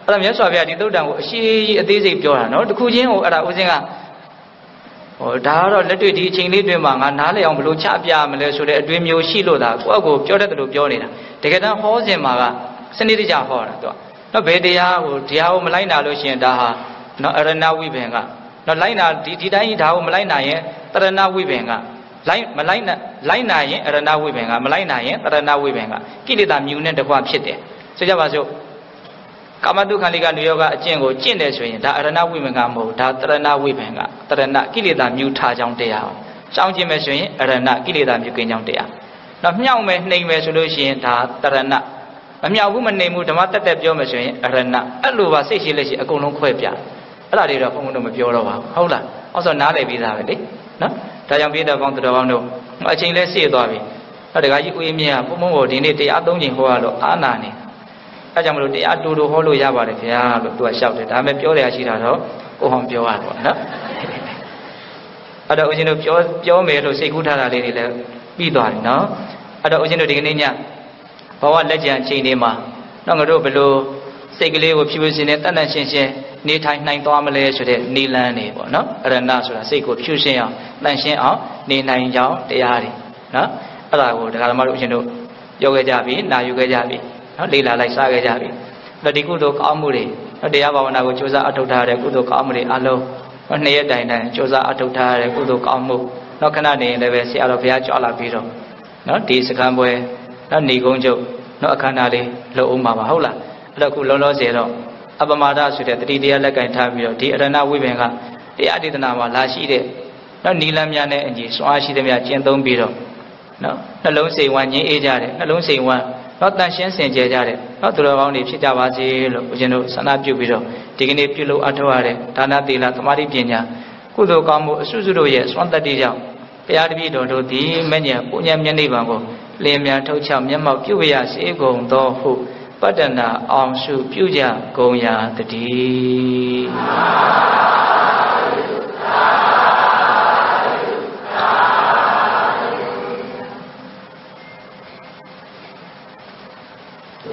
အဲ့ဒါမြတ်စွာဘုရားဒီသုတ်တံကိုအရှိကြီးအသေးစိတ်ပြောတာနော်တခုချင်းကိုအဲ့ဒါဦးဇင်းကဟိုဒါကတော့လက်တွေ့ဒီအချိန်လေးတွင်မှာငါနားလည်အောင်ဘယ်လိုချပြမလဲဆိုတဲ့အတွေ့မျိုးရှိလို့ဒါကိုယ့်အကိုပြောတတ်တယ်လို့ပြောနေတာတကယ်တမ်းဟောစဉ်မှာကစနစ်တကျဟောတာသူကနော်ဘယ်တရားကိုတရားကိုမလိုက်နာလို့ရှိရင်ဒါဟာနော်အရဏဝိပင်ကနော်လိုက်နာဒီဒီတိုင်းဒါကိုမလိုက်နာရင်တရဏဝိပင်ကလိုက်မလိုက်နာလိုက်နာရင်အရဏဝိပင်ကမလိုက်နာရင်တရဏဝိပင်ကကိလေသာမြူနဲ့တကွဖြစ်တယ်ဆိုကြပါစို့ကာမတုခန္တိကနိယောကအကျင့်ကိုကျင့်တယ်ဆိုရင်ဒါအရဏဝိပင်ကမဟုတ်ဒါတရဏဝိပင်ကတရဏကိလေသာမြူထားကြောင်းတရားရှောင်ခြင်းမယ်ဆိုရင်အရဏကိလေသာမြူကင်းကြောင်းတရားနော်မြောက်မယ်နှိမ်မယ်ဆိုလို့ရှိရင်ဒါတရဏမမြောက်ဘူးမနှိမ်ဘူးဓမ္မတက်တက်ပြောမယ်ဆိုရင်အရဏအဲ့လိုပါစိတ်ရှိလက်ရှိအကုန်လုံးခွဲပြအဲ့ဒါတွေတော့ဘုန်းဘုန်းတို့မပြောတော့ပါဘူးဟုတ်လားအောက်ဆိုနားလည်ပြီးသားပဲလေနော်ဒါကြောင့်ပြည်တော်ကောင်းတော်ကောင်းတို့အချိန်လဲစေ့သွားပြီအဲ့ဒါကကြီးဦးရင်းမြတ်ဘုံဘုံကိုဒီနေ့တရားသုံးချိန်ဟောရလို့အာနာနေအဲကြောင့်မလို့တရားတူတူဟောလို့ရပါတယ်ခင်ဗျာလို့သူကလျှောက်တယ်ဒါပေမဲ့ပြောရရှိတာတော့ကိုဟောင်ပြောရတော့နော်အဲ့တော့ဦးဇင်းတို့ပြောပြောမယ်လို့စိတ်ကူးထားတာလေးတွေလည်းပြီးသွားပြီနော်အဲ့တော့ဦးဇင်းတို့ဒီကနေ့ညဘဝလက်ကျန်ချိန်တွေမှာတော့ငါတို့ဘယ်လိုစိတ်ကလေးကိုဖြူဖြူစင်စင်တန်တန်ရှင်းရှင်းနေထိုင်နိုင်သွားမလဲဆိုတဲ့နိလန်းနေပေါ့နော်အရဏဆိုတာစိတ်ကိုဖြူရှင်းအောင်တန်ရှင်းအောင်နေနိုင်ကြောင်းတရားတွေနော်အဲ့ဒါကိုဒကာဓမ္မတို့ဦးဇင်းတို့ပြောခဲ့ကြပြီနာယူခဲ့ကြပြီနော်လေ့လာလိုက်စားခဲ့ကြပြီအဲ့ဒီကုသိုလ်ကောင်းမှုတွေတရားဘာဝနာကိုကြိုးစားအထောက်ထားတဲ့ကုသိုလ်ကောင်းမှုတွေအလုံးနှစ်ရက်တိုင်တိုင်ကြိုးစားအထောက်ထားတဲ့ကုသိုလ်ကောင်းမှုနောက်ခဏနေရင်လည်းပဲဆရာတော်ဘုရားကြွလာပြီးတော့နော်ဒီစကံပွဲနော်ဏီကုန်းချုပ်နော်အခမ်းအနားလေးလုပ်အောင်ပါပါဟုတ်လားအဲ့တော့ခုလောလောဆယ်တော့အပမာဒဆိုတဲ့တတိတရားလက်ကင်ထားပြီးတော့ဒီအရဏဝိပင်ကတရားဒေသနာမှာလာရှိတဲ့နော်နီလန်းများနဲ့အညီစွမ်းအားရှိသမျှကျင့်သုံးပြီးတော့နော်နှလုံးစိတ်ဝမ်းငြိမ်းအေးကြတယ်နှလုံးစိတ်ဝမ်းနော်တန်ရှင်းစင်ကြယ်ကြတယ်နော်သူတော်ကောင်းတွေဖြစ်ကြပါစေလို့ဦးဇင်းတို့ဆန္ဒပြုပြီးတော့ဒီကနေ့ပြုလုပ်အထောက်ရတဲ့ဒါနသီလသမာဓိပညာကုသိုလ်ကောင်းမှုအစွစုတို့ရဲ့စွမ်းတတ္တိကြောင့်ဘုရားတပည့်တော်တို့ဒီမဉ္ဇဉ်ပူဉ္ဇဉ်မျက်နှိပ်ပံကိုလင်းမြန်ထုတ်ချမျက်မှောက်ပြုရစေကုန်သောဟုပတ္တနာအောင်စုပြုကြကုန်ရာတ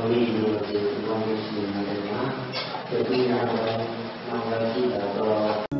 ည်း